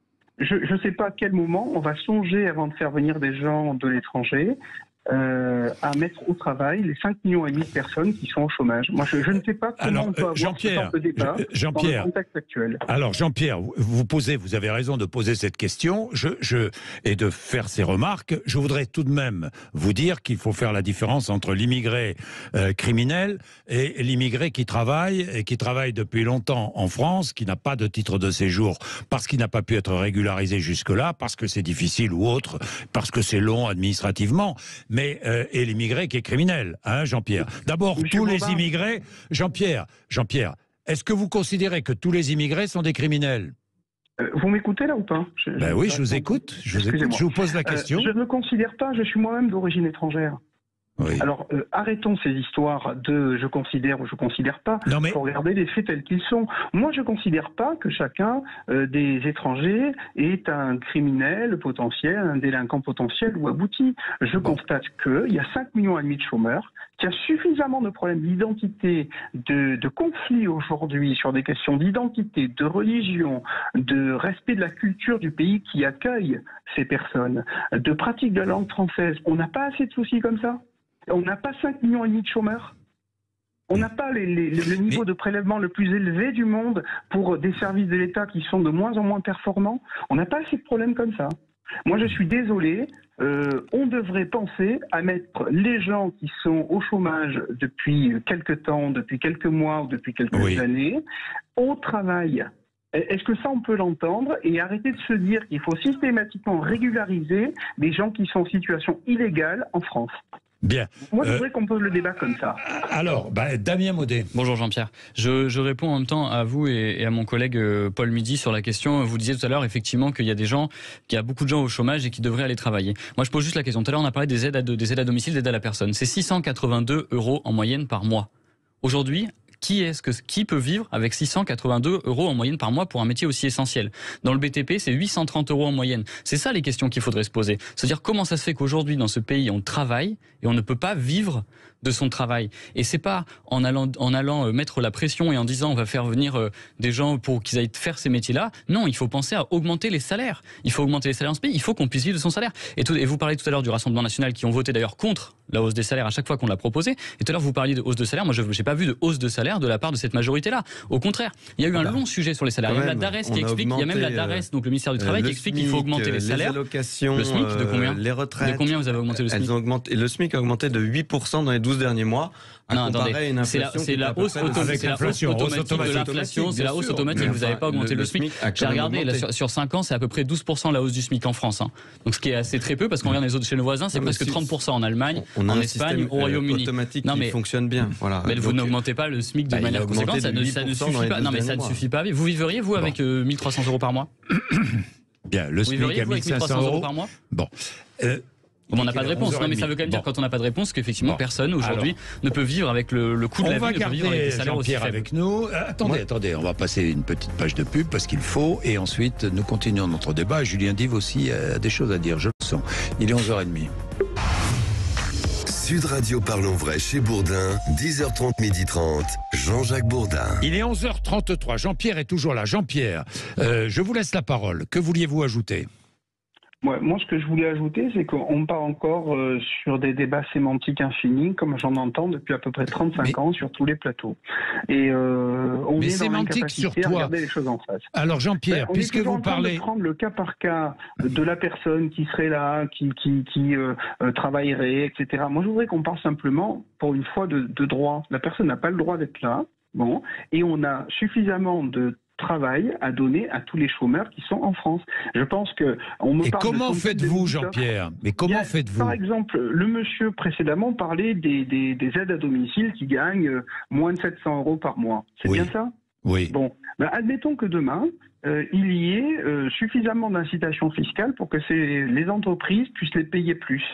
G: Je ne sais pas à quel moment on va songer, avant de faire venir des gens de l'étranger, Euh, à mettre au travail les cinq millions et demi de personnes qui sont au chômage. Moi, je, je ne sais pas comment
B: alors,
G: on peut avoir
B: Jean-Pierre,
G: ce débat
B: Jean-Pierre,
G: dans le contexte actuel.
B: Alors, Jean-Pierre, vous posez, vous avez raison de poser cette question je, je, et de faire ces remarques. Je voudrais tout de même vous dire qu'il faut faire la différence entre l'immigré euh, criminel et l'immigré qui travaille et qui travaille depuis longtemps en France, qui n'a pas de titre de séjour parce qu'il n'a pas pu être régularisé jusque-là, parce que c'est difficile ou autre, parce que c'est long administrativement. Mais euh, et l'immigré qui est criminel, hein, Jean-Pierre. D'abord, tous les immigrés, Jean-Pierre, Jean-Pierre, est-ce que vous considérez que tous les immigrés sont des criminels?
G: euh, Vous m'écoutez là ou pas? je,
B: Ben
G: je
B: oui, je vous écoute. Je vous écoute. Je vous pose la question.
G: Euh, je ne considère pas. Je suis moi-même d'origine étrangère. Oui. Alors, euh, arrêtons ces histoires de je considère ou je considère pas. Il mais... faut regarder les faits tels qu'ils sont. Moi, je considère pas que chacun euh, des étrangers est un criminel potentiel, un délinquant potentiel ou abouti. Je bon. constate qu'il y a cinq millions et demi de chômeurs, qu'il y a suffisamment de problèmes d'identité, de, de conflits aujourd'hui sur des questions d'identité, de religion, de respect de la culture du pays qui accueille ces personnes, de pratique de la langue française. On n'a pas assez de soucis comme ça? On n'a pas cinq millions et demi de chômeurs. On n'a pas les, les, le niveau Mais... de prélèvement le plus élevé du monde pour des services de l'État qui sont de moins en moins performants. On n'a pas assez de problèmes comme ça. Moi, je suis désolé. Euh, on devrait penser à mettre les gens qui sont au chômage depuis quelques temps, depuis quelques mois ou depuis quelques oui. années, au travail. Est-ce que ça, on peut l'entendre et arrêter de se dire qu'il faut systématiquement régulariser les gens qui sont en situation illégale en France?
B: Bien.
G: Moi, je voudrais euh, qu'on pose le débat comme ça.
B: Alors, bah, Damien Maudet.
F: Bonjour Jean-Pierre. Je, je réponds en même temps à vous et, et à mon collègue euh, Paul Midi sur la question. Vous disiez tout à l'heure, effectivement, qu'il y a des gens, qu'il y a beaucoup de gens au chômage et qui devraient aller travailler. Moi, je pose juste la question. Tout à l'heure, on a parlé des aides à, des aides à domicile, des aides à la personne. C'est six cent quatre-vingt-deux euros en moyenne par mois. Aujourd'hui, Qui, est-ce que, qui peut vivre avec six cent quatre-vingt-deux euros en moyenne par mois pour un métier aussi essentiel? Dans le B T P, c'est huit cent trente euros en moyenne. C'est ça les questions qu'il faudrait se poser. C'est-à-dire comment ça se fait qu'aujourd'hui, dans ce pays, on travaille et on ne peut pas vivre de son travail. Et c'est pas en allant, en allant mettre la pression et en disant on va faire venir des gens pour qu'ils aillent faire ces métiers-là. Non, il faut penser à augmenter les salaires. Il faut augmenter les salaires dans ce pays. Il faut qu'on puisse vivre de son salaire. Et, tout, et vous parlez tout à l'heure du Rassemblement national qui ont voté d'ailleurs contre la hausse des salaires à chaque fois qu'on l'a proposé. Et tout à l'heure, vous parliez de hausse de salaire. Moi, je n'ai pas vu de hausse de salaire de la part de cette majorité-là. Au contraire, il y a eu un long sujet sur les salaires. Il y a même la DARES qui explique, il y a même la DARES, donc le ministère du Travail, qui explique qu'il faut augmenter les salaires.
C: Les allocations,
F: le SMIC, de combien?
C: Les retraites.
F: De combien vous avez augmenté le SMIC?
C: Elles ont augmenté, le SMIC a augmenté de huit pour cent dans les douze derniers mois.
F: Non, attendez, c'est la, c'est la hausse automatique de l'inflation, c'est la hausse automatique. Vous n'avez pas augmenté le SMIC. J'ai regardé, là, sur, sur cinq ans, c'est à peu près douze pour cent la hausse du SMIC en France. Hein. Donc ce qui est assez très peu, parce qu'on regarde les autres chez nos voisins, c'est presque trente pour cent en Allemagne, en Espagne, au Royaume-Uni.
C: Automatique qui fonctionne bien. Voilà.
F: Mais vous n'augmentez pas le SMIC de manière conséquente, ça ne suffit pas. Non, mais ça ne suffit pas. Vous vivriez, vous, avec mille trois cents euros par mois?
B: Bien, le SMIC à mille cinq cents euros par mois. Bon.
F: Bon, on n'a pas de réponse. Non, mais ça veut quand même bon. dire quand on n'a pas de réponse qu'effectivement bon. personne aujourd'hui ne peut vivre avec le, le coût de la vie, ne peut vivre avec des salaires aussi faibles.
B: Avec nous. Euh, attendez, ouais. attendez, on va passer une petite page de pub parce qu'il faut, et ensuite nous continuons notre débat. Julien Dive aussi a des choses à dire, je le sens. Il est onze heures trente.
A: Sud Radio Parlons Vrai chez Bourdin, dix heures trente, midi trente, Jean-Jacques Bourdin.
B: Il est onze heures trente-trois, Jean-Pierre est toujours là. Jean-Pierre, euh, je vous laisse la parole. Que vouliez-vous ajouter ?
G: Ouais, moi, ce que je voulais ajouter, c'est qu'on part encore euh, sur des débats sémantiques infinis, comme j'en entends depuis à peu près trente-cinq mais, ans sur tous les plateaux. Et euh, on
B: mais
G: est
B: sémantique sur toi.
G: À regarder les choses en face.
B: Alors Jean-Pierre,
G: on
B: puisque
G: est
B: vous
G: en train
B: parlez,
G: de prendre le cas par cas de la personne qui serait là, qui qui, qui euh, euh, travaillerait, et cetera. Moi, je voudrais qu'on parle simplement, pour une fois, de, de droit. La personne n'a pas le droit d'être là. Bon, et on a suffisamment de travail à donner à tous les chômeurs qui sont en France. Je pense que on me
B: Et
G: parle
B: comment faites-vous, Jean-Pierre ? Mais comment faites-vous ?
G: Par exemple, le monsieur précédemment parlait des, des, des aides à domicile qui gagnent moins de sept cents euros par mois. C'est
B: oui.
G: bien ça ?
B: Oui.
G: Bon, ben admettons que demain, euh, il y ait euh, suffisamment d'incitation fiscale pour que ces, les entreprises puissent les payer plus.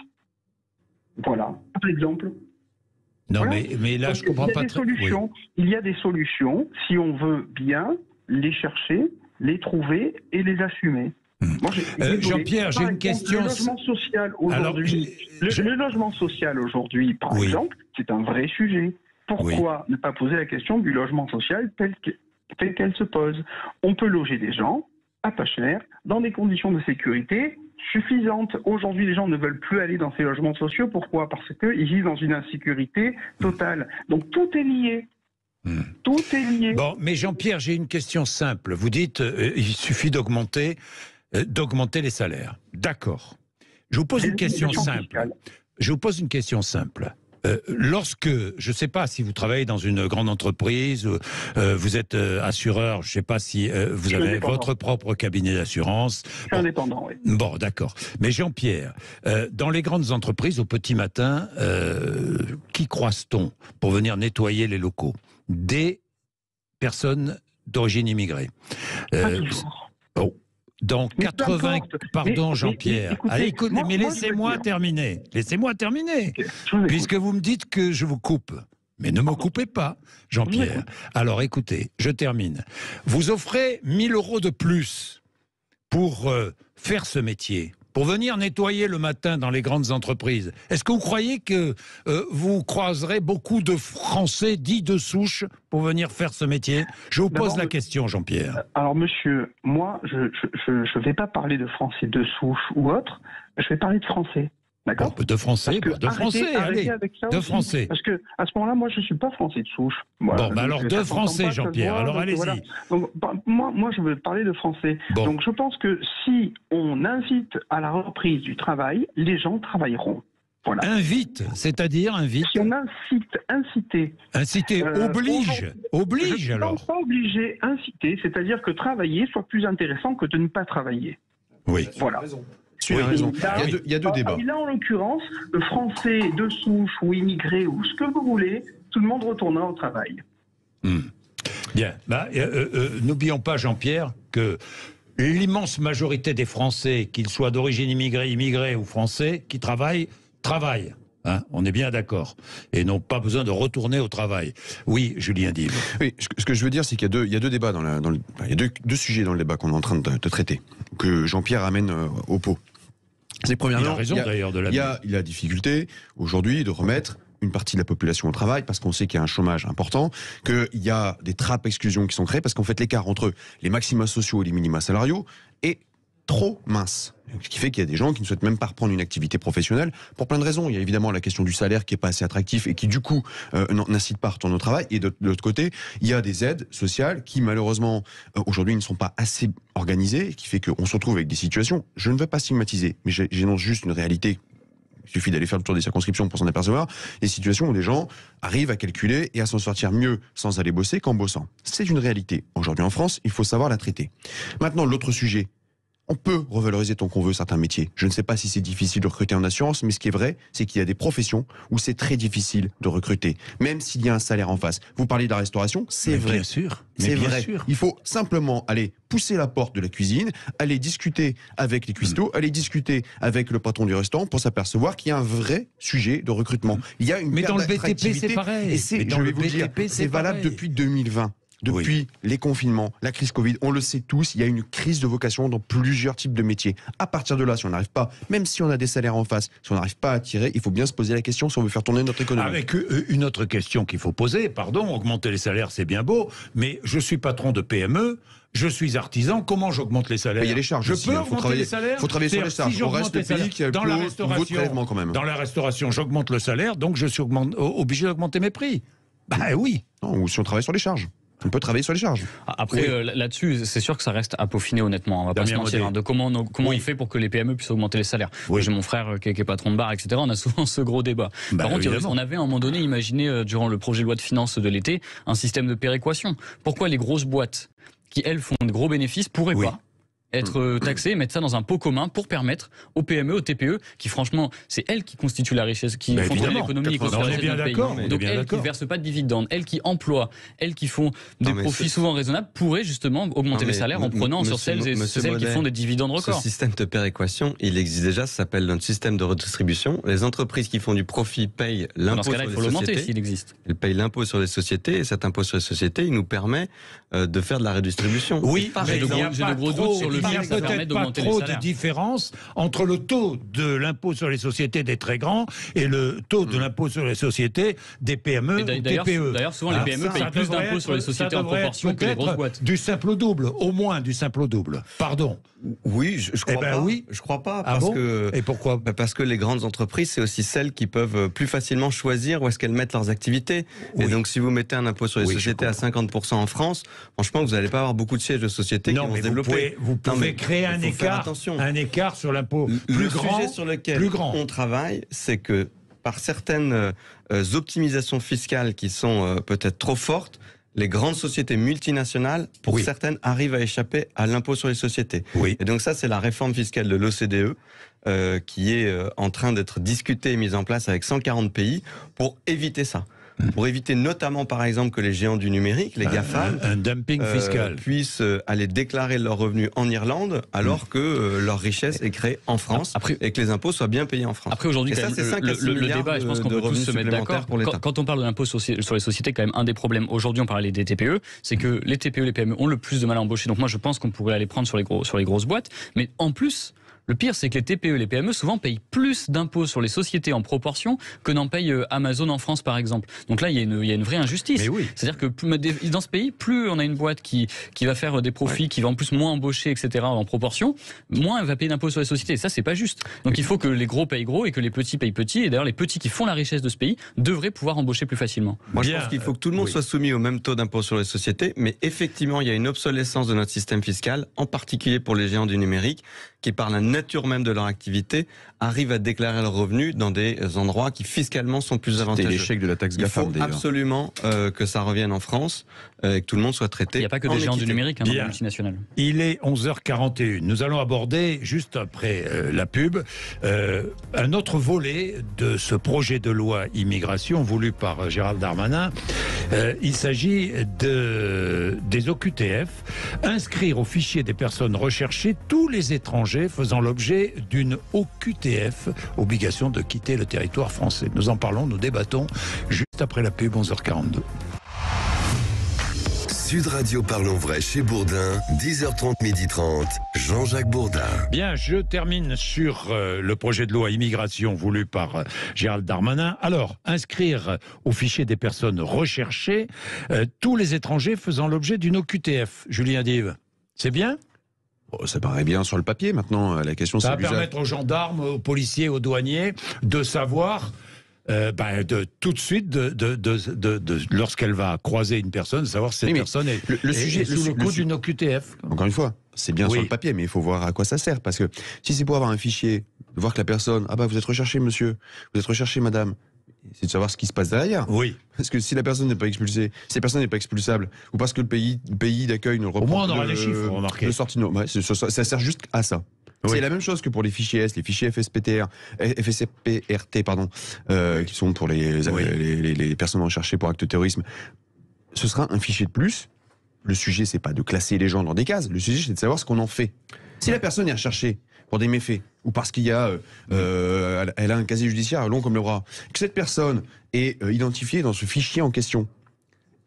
G: Voilà, par exemple.
B: Non,
G: voilà.
B: mais, mais là,
G: Donc,
B: je comprends
G: il y a
B: pas
G: des
B: très...
G: solutions. Oui. Il y a des solutions, si on veut bien les chercher, les trouver et les assumer.
B: Hum. Euh, Jean-Pierre, j'ai une
G: exemple,
B: question.
G: Le logement social aujourd'hui, le, je... le logement social aujourd'hui, par oui. exemple, c'est un vrai sujet. Pourquoi oui. ne pas poser la question du logement social tel que, telle qu'elle se pose ? On peut loger des gens à pas cher, dans des conditions de sécurité suffisantes. Aujourd'hui, les gens ne veulent plus aller dans ces logements sociaux. Pourquoi ? Parce qu'ils vivent dans une insécurité totale. Donc tout est lié. Mmh. Tout est lié.
B: Bon, mais Jean-Pierre, j'ai une question simple. Vous dites euh, il suffit d'augmenter, euh, d'augmenter les salaires. D'accord. Je vous pose une question simple. Je vous pose une question simple. Euh, lorsque, je ne sais pas si vous travaillez dans une grande entreprise, euh, vous êtes euh, assureur, je ne sais pas si euh, vous avez votre propre cabinet d'assurance.
G: Je suis bon. indépendant, oui.
B: Bon, d'accord. Mais Jean-Pierre, euh, dans les grandes entreprises, au petit matin, euh, qui croise-t-on pour venir nettoyer les locaux ? Des personnes d'origine immigrée.
G: Euh,
B: oh. Dans mais quatre-vingts... Pardon, Jean-Pierre. Allez, écoute, moi, mais laissez-moi terminer. Laissez-moi terminer. Okay. Puisque vous me dites que je vous coupe. Mais ne me coupez pas, Jean-Pierre. Alors, écoutez, je termine. Vous offrez mille euros de plus pour euh, faire ce métier, pour venir nettoyer le matin dans les grandes entreprises. Est-ce que vous croyez que euh, vous croiserez beaucoup de Français dits de souche pour venir faire ce métier ? Je vous pose la question, Jean-Pierre.
G: Alors, monsieur, moi, je ne vais pas parler de Français de souche ou autre, je vais parler de Français. D'accord ?
B: De Français, que, de arrêtez, Français,
G: arrêtez
B: allez, de
G: aussi,
B: Français.
G: Parce que à ce moment-là, moi, je ne suis pas Français de souche. Moi,
B: bon, bah alors de Français, Jean-Pierre. Alors allez-y. Voilà.
G: Donc, bah, moi, moi, je veux parler de Français.
B: Bon.
G: Donc, je pense que si on invite à la reprise du travail, les gens travailleront. Voilà.
B: Invite, c'est-à-dire invite.
G: Si on incite, inciter.
B: Inciter, euh, oblige, oblige
G: je
B: alors.
G: Ne pas obligé, inciter, c'est-à-dire que travailler soit plus intéressant que de ne pas travailler.
B: Oui.
G: Voilà.
E: Tu as raison. Il y a deux, il y a deux débats.
G: Là, en l'occurrence, le Français de souche ou immigré ou ce que vous voulez, tout le monde retournera au travail.
B: Mmh. Bien. Bah, euh, euh, n'oublions pas, Jean-Pierre, que l'immense majorité des Français, qu'ils soient d'origine immigrée, immigrés ou français, qui travaillent, travaillent. Hein, on est bien d'accord. Et n'ont pas besoin de retourner au travail. Oui, Julien Dive.
E: Oui, ce que je veux dire, c'est qu'il y a deux, il y a deux débats dans la, dans le, il y a deux, deux sujets dans le débat qu'on est en train de, de traiter, que Jean-Pierre amène euh, au pot. C'est premièrement,
B: il a raison d'ailleurs de la.
E: Il y a, il y a difficulté aujourd'hui de remettre une partie de la population au travail parce qu'on sait qu'il y a un chômage important, qu'il y a des trappes exclusions qui sont créées parce qu'en fait l'écart entre les maxima sociaux et les minima salariaux est trop mince. Ce qui fait qu'il y a des gens qui ne souhaitent même pas reprendre une activité professionnelle pour plein de raisons. Il y a évidemment la question du salaire qui est pas assez attractif et qui du coup euh, n'incite pas à retourner au travail. Et de, de l'autre côté, il y a des aides sociales qui malheureusement euh, aujourd'hui ne sont pas assez organisées, qui fait qu'on se retrouve avec des situations, je ne veux pas stigmatiser, mais j'énonce juste une réalité. Il suffit d'aller faire le tour des circonscriptions pour s'en apercevoir, des situations où des gens arrivent à calculer et à s'en sortir mieux sans aller bosser qu'en bossant. C'est une réalité. Aujourd'hui en France, il faut savoir la traiter. Maintenant, l'autre sujet. On peut revaloriser tant qu'on veut certains métiers. Je ne sais pas si c'est difficile de recruter en assurance, mais ce qui est vrai, c'est qu'il y a des professions où c'est très difficile de recruter, même s'il y a un salaire en face. Vous parlez de la restauration, c'est vrai.
B: Bien sûr.
E: C'est vrai. Sûr. Il faut simplement aller pousser la porte de la cuisine, aller discuter avec les cuistots, mmh. aller discuter avec le patron du restaurant pour s'apercevoir qu'il y a un vrai sujet de recrutement. Il y a une
B: mais dans le B T P, c'est pareil.
E: Et c'est, je vais vous dire, c'est valable depuis deux mille vingt. depuis oui. les confinements, la crise Covid, on le sait tous, il y a une crise de vocation dans plusieurs types de métiers. À partir de là, si on n'arrive pas, même si on a des salaires en face, si on n'arrive pas à attirer, il faut bien se poser la question si on veut faire tourner notre économie.
B: Avec une autre question qu'il faut poser, pardon, augmenter les salaires c'est bien beau, mais je suis patron de P M E, je suis artisan, comment j'augmente les salaires?
E: Il y a les charges.
B: Je
E: aussi,
B: peux
E: hein.
B: augmenter
E: travailler,
B: les salaires.
E: Il faut travailler sur les charges.
B: Si
E: on reste le pays qui a
B: dans
E: le
B: la
E: plus haut prélèvement quand même.
B: Dans la restauration, j'augmente le salaire, donc je suis augmente, obligé d'augmenter mes prix. Bah oui.
E: Non, ou si on travaille sur les charges. On peut travailler sur les charges.
F: Après, oui. euh, là-dessus, c'est sûr que ça reste à peaufiner honnêtement. On va
B: Damien
F: pas se mentir. Hein, de comment, on, comment oui. on fait pour que les P M E puissent augmenter les salaires. Oui. Moi, j'ai mon frère qui est, qui est patron de bar, et cetera. On a souvent ce gros débat. Bah, Par contre, évidemment. on avait à un moment donné imaginé, euh, durant le projet de loi de finances de l'été, un système de péréquation. Pourquoi les grosses boîtes qui, elles, font de gros bénéfices, pourraient oui. pas être taxés, mettre ça dans un pot commun pour permettre aux P M E, aux T P E, qui franchement, c'est elles qui constituent la richesse, qui bah, font l'économie et qui
B: on est bien d'accord.
F: Donc elles qui ne versent pas de dividendes, elles qui emploient, elles qui font des non, profits souvent raisonnables, pourraient justement augmenter non, les salaires en prenant sur celles et celles qui font des dividendes records.
C: Ce système de péréquation, il existe déjà, ça s'appelle notre système de redistribution. Les entreprises qui font du profit payent l'impôt sur les sociétés. Dans ce cas-là, il faut l'augmenter s'il existe. Elles payent l'impôt sur les sociétés et cet impôt sur les sociétés, il nous permet de faire de la redistribution.
B: Oui, j'ai de gros doutes sur le
F: Il n'y a peut-être
B: pas trop de différence entre le taux de l'impôt sur les sociétés des très grands et le taux de l'impôt sur les sociétés des P M E ou des T P E.
F: D'ailleurs, souvent, les P M E payent plus d'impôts sur les sociétés en proportion que les grosses boîtes.
B: Du simple au double, au moins du simple au double. Pardon.
C: Oui, je, je crois
B: eh ben
C: pas.
B: Oui.
C: Je crois pas.
B: Ah
C: parce
B: bon
C: que,
B: et pourquoi
C: bah Parce que les grandes entreprises, c'est aussi celles qui peuvent plus facilement choisir où est-ce qu'elles mettent leurs activités. Oui. Et donc, si vous mettez un impôt sur les oui, sociétés à cinquante pour cent en France, franchement, vous n'allez pas avoir beaucoup de sièges de sociétés
B: non,
C: qui vont
B: mais
C: se développer.
B: Vous pouvez, vous pouvez
C: non, mais
B: créer un écart, un écart sur l'impôt plus
C: le
B: grand.
C: Le sujet sur lequel
B: plus grand.
C: on travaille, c'est que par certaines euh, optimisations fiscales qui sont euh, peut-être trop fortes, les grandes sociétés multinationales, pour oui. certaines, arrivent à échapper à l'impôt sur les sociétés.
B: Oui.
C: Et donc ça, c'est la réforme fiscale de l'O C D E euh, qui est euh, en train d'être discutée et mise en place avec cent quarante pays pour éviter ça. Pour éviter notamment, par exemple, que les géants du numérique, les GAFAM,
B: un, un dumping fiscal,
C: euh, puissent euh, aller déclarer leurs revenus en Irlande, alors mmh. que euh, leur richesse est créée en France après, et que les impôts soient bien payés en France.
F: Après, aujourd'hui, le, le, le débat, et je pense qu'on peut tous se mettre d'accord. Quand, quand on parle de l'impôt sur, sur les sociétés, quand même, un des problèmes, aujourd'hui, on parlait des T P E, c'est que les T P E, les P M E ont le plus de mal à embaucher. Donc moi, je pense qu'on pourrait aller prendre sur les, gros, sur les grosses boîtes. Mais en plus, le pire, c'est que les T P E et les P M E souvent payent plus d'impôts sur les sociétés en proportion que n'en paye Amazon en France, par exemple. Donc là, il y a une, il y a une vraie injustice.
B: Oui.
F: C'est-à-dire que plus, dans ce pays, plus on a une boîte qui, qui va faire des profits, ouais. qui va en plus moins embaucher, et cetera en proportion, moins elle va payer d'impôts sur les sociétés. Et ça, c'est pas juste. Donc oui. il faut que les gros payent gros et que les petits payent petits. Et d'ailleurs, les petits qui font la richesse de ce pays devraient pouvoir embaucher plus facilement.
C: Moi,
B: Bien.
C: je pense qu'il faut que tout le monde oui. soit soumis au même taux d'impôt sur les sociétés. Mais effectivement, il y a une obsolescence de notre système fiscal, en particulier pour les géants du numérique, qui, par la nature même de leur activité, arrivent à déclarer leurs revenus dans des endroits qui fiscalement sont plus avantageux.
E: C'était l'échec de la taxe GAFAM,
C: d'ailleurs. Il faut absolument euh, que ça revienne en France euh, et que tout le monde soit traité.
F: Il n'y a pas que des géants du numérique, hein, dans les multinationales.
B: Il est onze heures quarante et une. Nous allons aborder, juste après euh, la pub, euh, un autre volet de ce projet de loi immigration voulu par euh, Gérald Darmanin. Euh, il s'agit de, des O Q T F, inscrire au fichier des personnes recherchées tous les étrangers faisant l'objet d'une O Q T F, obligation de quitter le territoire français. Nous en parlons, nous débattons juste après la pub, onze heures quarante-deux.
A: Sud Radio Parlons Vrai chez Bourdin, dix heures trente, midi trente, Jean-Jacques Bourdin.
B: Bien, je termine sur euh, le projet de loi immigration voulu par euh, Gérald Darmanin. Alors, inscrire au fichier des personnes recherchées euh, tous les étrangers faisant l'objet d'une O Q T F. Julien Dive, c'est bien ?
E: Oh, ça paraît bien sur le papier. Maintenant, la question,
B: ça
E: c'est...
B: Ça va permettre aux gendarmes, aux policiers, aux douaniers de savoir... Euh, ben de, tout de suite, de, de, de, de, de, lorsqu'elle va croiser une personne, de savoir si cette oui, personne est,
E: le, le
B: est,
E: sujet,
B: est sous le, le coup d'une O Q T F.
E: Encore une fois, c'est bien oui. sur le papier, mais il faut voir à quoi ça sert. Parce que si c'est pour avoir un fichier, voir que la personne, ah bah vous êtes recherché monsieur, vous êtes recherché madame, c'est de savoir ce qui se passe derrière.
B: Oui.
E: Parce que si la personne n'est pas expulsée, si la personne n'est pas expulsable, ou parce que le pays, le pays d'accueil ne reprend
B: au moins on aura
E: le,
B: les chiffres, remarquez.
E: Le sortie, non, ouais, ça, ça, ça sert juste à ça. Oui. C'est la même chose que pour les fichiers S, les fichiers F S P T R, F S P R T, pardon, euh, qui sont pour les, oui. les, les, les personnes recherchées pour acte de terrorisme. Ce sera un fichier de plus. Le sujet, c'est pas de classer les gens dans des cases. Le sujet, c'est de savoir ce qu'on en fait. Si la personne est recherchée pour des méfaits, ou parce qu'il y a, euh, mmh. elle a un casier judiciaire long comme le bras, que cette personne est euh, identifiée dans ce fichier en question,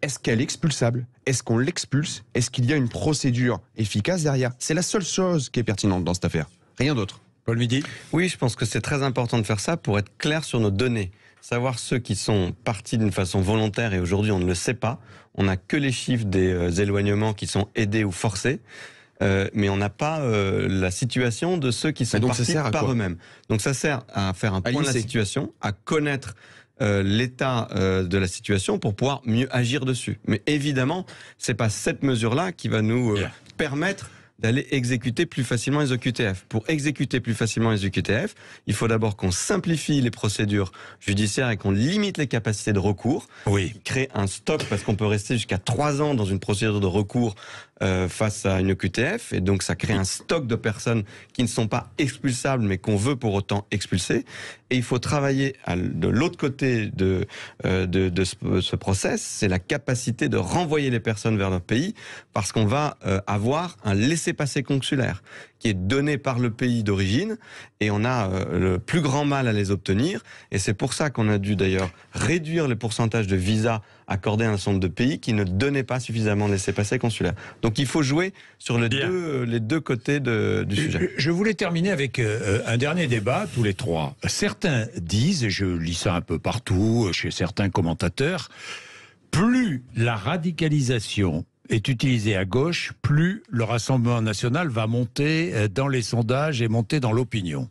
E: est-ce qu'elle est expulsable? Est-ce qu'on l'expulse? Est-ce qu'il y a une procédure efficace derrière? C'est la seule chose qui est pertinente dans cette affaire. Rien d'autre.
B: Paul Midi?
C: Oui, je pense que c'est très important de faire ça pour être clair sur nos données. Savoir ceux qui sont partis d'une façon volontaire et aujourd'hui on ne le sait pas. On n'a que les chiffres des euh, éloignements qui sont aidés ou forcés. Euh, mais on n'a pas euh, la situation de ceux qui sont
E: donc
C: partis par eux-mêmes. Donc ça sert à faire un point de la situation, à connaître euh, l'état euh, de la situation pour pouvoir mieux agir dessus. Mais évidemment, c'est pas cette mesure-là qui va nous euh, yeah. permettre d'aller exécuter plus facilement les O Q T F. Pour exécuter plus facilement les O Q T F, il faut d'abord qu'on simplifie les procédures judiciaires et qu'on limite les capacités de recours.
B: Oui.
C: Créer un stock, parce qu'on peut rester jusqu'à trois ans dans une procédure de recours euh, face à une O Q T F, et donc ça crée un stock de personnes qui ne sont pas expulsables, mais qu'on veut pour autant expulser. Et il faut travailler à, de l'autre côté de, euh, de, de ce, ce process, c'est la capacité de renvoyer les personnes vers leur pays, parce qu'on va euh, avoir un laissez-passer consulaire qui est donné par le pays d'origine, et on a euh, le plus grand mal à les obtenir, et c'est pour ça qu'on a dû d'ailleurs réduire le pourcentage de visas accordés à un certain nombre de pays qui ne donnaient pas suffisamment de laissez-passer consulaire. Donc il faut jouer sur les, deux, les deux côtés de, du sujet.
B: Je voulais terminer avec euh, un dernier débat, tous les trois. Certains disent, et je lis ça un peu partout, chez certains commentateurs, plus la radicalisation est utilisée à gauche, plus le Rassemblement national va monter dans les sondages et monter dans l'opinion.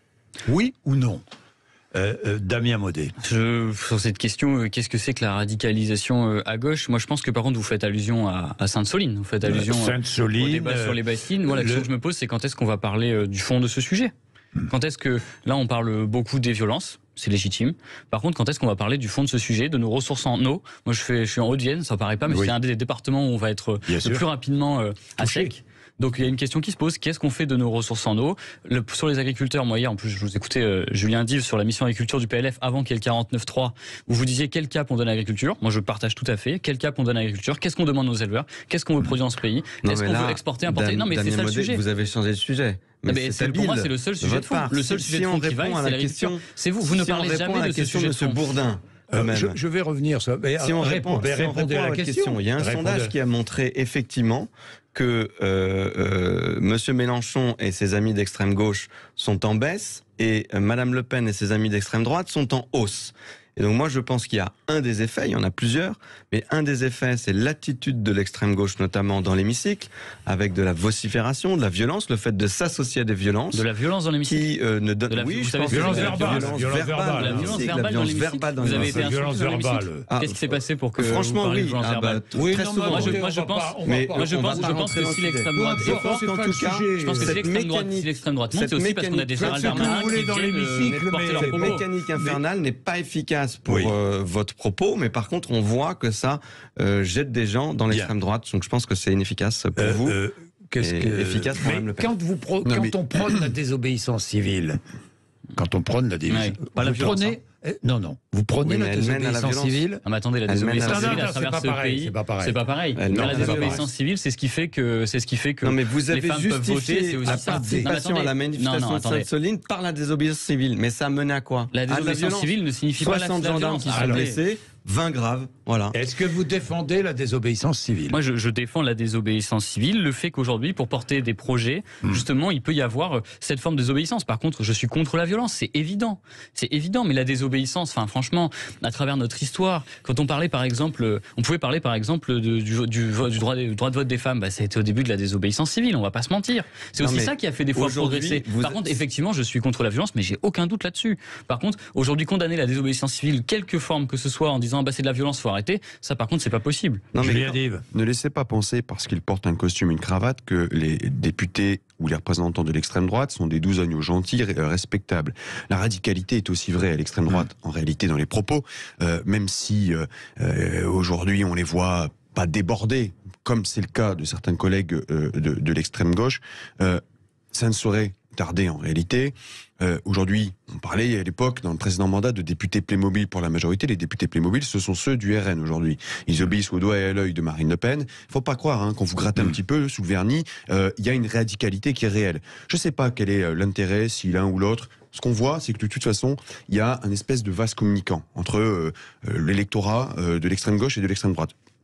B: Oui ou non? Euh, euh, Damien Maudet.
F: Je, sur cette question, euh, qu'est-ce que c'est que la radicalisation euh, à gauche? Moi, je pense que par contre, vous faites allusion à, à Sainte-Soline. Vous faites allusion euh,
B: Sainte-Soline,
F: au débat sur les bassines. Moi, la question
B: le...
F: que je me pose, c'est quand est-ce qu'on va parler euh, du fond de ce sujet? Quand est-ce que, là, on parle beaucoup des violences, c'est légitime. Par contre, quand est-ce qu'on va parler du fond de ce sujet, de nos ressources en eau? Moi, je, fais, je suis en Haute-Vienne, ça paraît pas, mais oui. c'est un des départements où on va être Bien le sûr. plus rapidement euh, à sec. Donc il y a une question qui se pose, qu'est-ce qu'on fait de nos ressources en eau? Le, sur les agriculteurs, moi hier, en plus je vous écoutais euh, Julien Dive sur la mission agriculture du P L F avant qu'il y ait le quarante-neuf trois, où vous disiez quel cap on donne à l'agriculture. Moi je partage tout à fait, quel cap on donne à l'agriculture, qu'est-ce qu'on demande aux éleveurs, qu'est-ce qu'on veut produire dans ce pays, est-ce qu'on veut exporter, importer? Non mais c'est ça le sujet.
C: Vous avez changé de sujet.
F: Mais, mais c'est, pour moi, c'est le seul sujet de fond. Le seul sujet de fond qui vaille, c'est l'agriculture. C'est vous, vous ne parlez jamais de ce sujet de fond.
C: Bourdin.
B: Euh, je, je vais revenir sur. Mais
C: si on répond,
B: répond,
C: si on répond à la question, question, il y a un répondez. sondage qui a montré effectivement que euh, euh, Monsieur Mélenchon et ses amis d'extrême gauche sont en baisse et euh, Madame Le Pen et ses amis d'extrême droite sont en hausse. Et donc moi je pense qu'il y a un des effets, il y en a plusieurs, mais un des effets c'est l'attitude de l'extrême gauche notamment dans l'hémicycle, avec de la vocifération, de la violence, le fait de s'associer à des violences.
F: De la violence dans l'hémicycle
C: qui euh, ne donne.
F: De la,
C: oui,
F: vous
C: je
F: savez,
C: pense
B: violence verbale,
C: violence
B: violence
C: verbale,
F: la violence verbale dans l'hémicycle. Vous avez été insulté dans l'hémicycle. Qu'est-ce qui s'est passé pour que
C: franchement
F: vous
C: oui,
F: de violence
C: ah
F: verbale
C: bah, oui, très
F: non,
C: souvent.
F: Moi je, moi, je pense, mais moi je pense, je pense que si l'extrême droite est forte,
C: en tout cas,
F: je pense que si l'extrême droite, si l'extrême droite monte, c'est aussi parce qu'on a des Gérald Darmanin qui viennent porter leurs propos.
C: Cette mécanique infernale n'est pas efficace pour votre propos, mais par contre, on voit que ça euh, jette des gens dans l'extrême droite. Donc, je pense que c'est inefficace pour euh, vous. Euh,
B: qu'est-ce que...
C: efficace pour Madame Le Pen.
B: Quand, vous pro... non, quand mais... on prône la désobéissance civile, quand on prône la désobéissance civile,
F: pas la violence. Prenez...
B: Eh, non, non. Vous prenez oui, la désobéissance civile.
F: Non, mais attendez, la désobéissance civile à travers ce pays, c'est pas pareil. C'est pas pareil. La désobéissance civile, c'est ce qui fait que, c'est ce qui fait que
C: non, mais vous avez
F: les femmes peuvent voter. C'est aussi
C: la
F: ça.
C: participation à la manifestation de Sainte-Soline par la désobéissance civile. Mais ça menait à quoi?
F: La désobéissance civile ne signifie pas la violence.
C: soixante gendarmes qui sont blessés. vingt graves, voilà.
B: Est-ce que vous défendez la désobéissance civile?
F: Moi, je, je défends la désobéissance civile, le fait qu'aujourd'hui, pour porter des projets, mmh. justement, il peut y avoir cette forme de désobéissance. Par contre, je suis contre la violence, c'est évident. C'est évident, mais la désobéissance, enfin, franchement, à travers notre histoire, quand on parlait, par exemple, on pouvait parler, par exemple, de, du, du, du, droit, du droit de vote des femmes, bah, c'était au début de la désobéissance civile, on va pas se mentir. C'est aussi ça qui a fait des fois progresser. Par êtes... contre, effectivement, je suis contre la violence, mais j'ai aucun doute là-dessus. Par contre, aujourd'hui, condamner la désobéissance civile, quelque forme que ce soit, en disant, bah, c'est de la violence, faut arrêter. Ça, par contre, c'est pas possible.
E: Non, mais ne laissez pas penser, parce qu'ils portent un costume, une cravate, que les députés ou les représentants de l'extrême droite sont des doux agneaux gentils, respectables. La radicalité est aussi vraie à l'extrême droite, mmh. en réalité, dans les propos, euh, même si euh, euh, aujourd'hui on les voit pas débordés, comme c'est le cas de certains collègues euh, de, de l'extrême gauche. Euh, ça ne saurait tarder en réalité. Euh, Aujourd'hui, on parlait à l'époque, dans le précédent mandat, de députés Playmobil pour la majorité. Les députés Playmobil, ce sont ceux du R N aujourd'hui. Ils obéissent au doigt et à l'œil de Marine Le Pen. Il ne faut pas croire, hein, quand vous grattez un petit peu sous le vernis, il euh, y a une radicalité qui est réelle. Je ne sais pas quel est l'intérêt, si l'un ou l'autre. Ce qu'on voit, c'est que de toute façon, il y a un espèce de vase communicant entre euh, l'électorat euh, de l'extrême gauche et de l'extrême droite.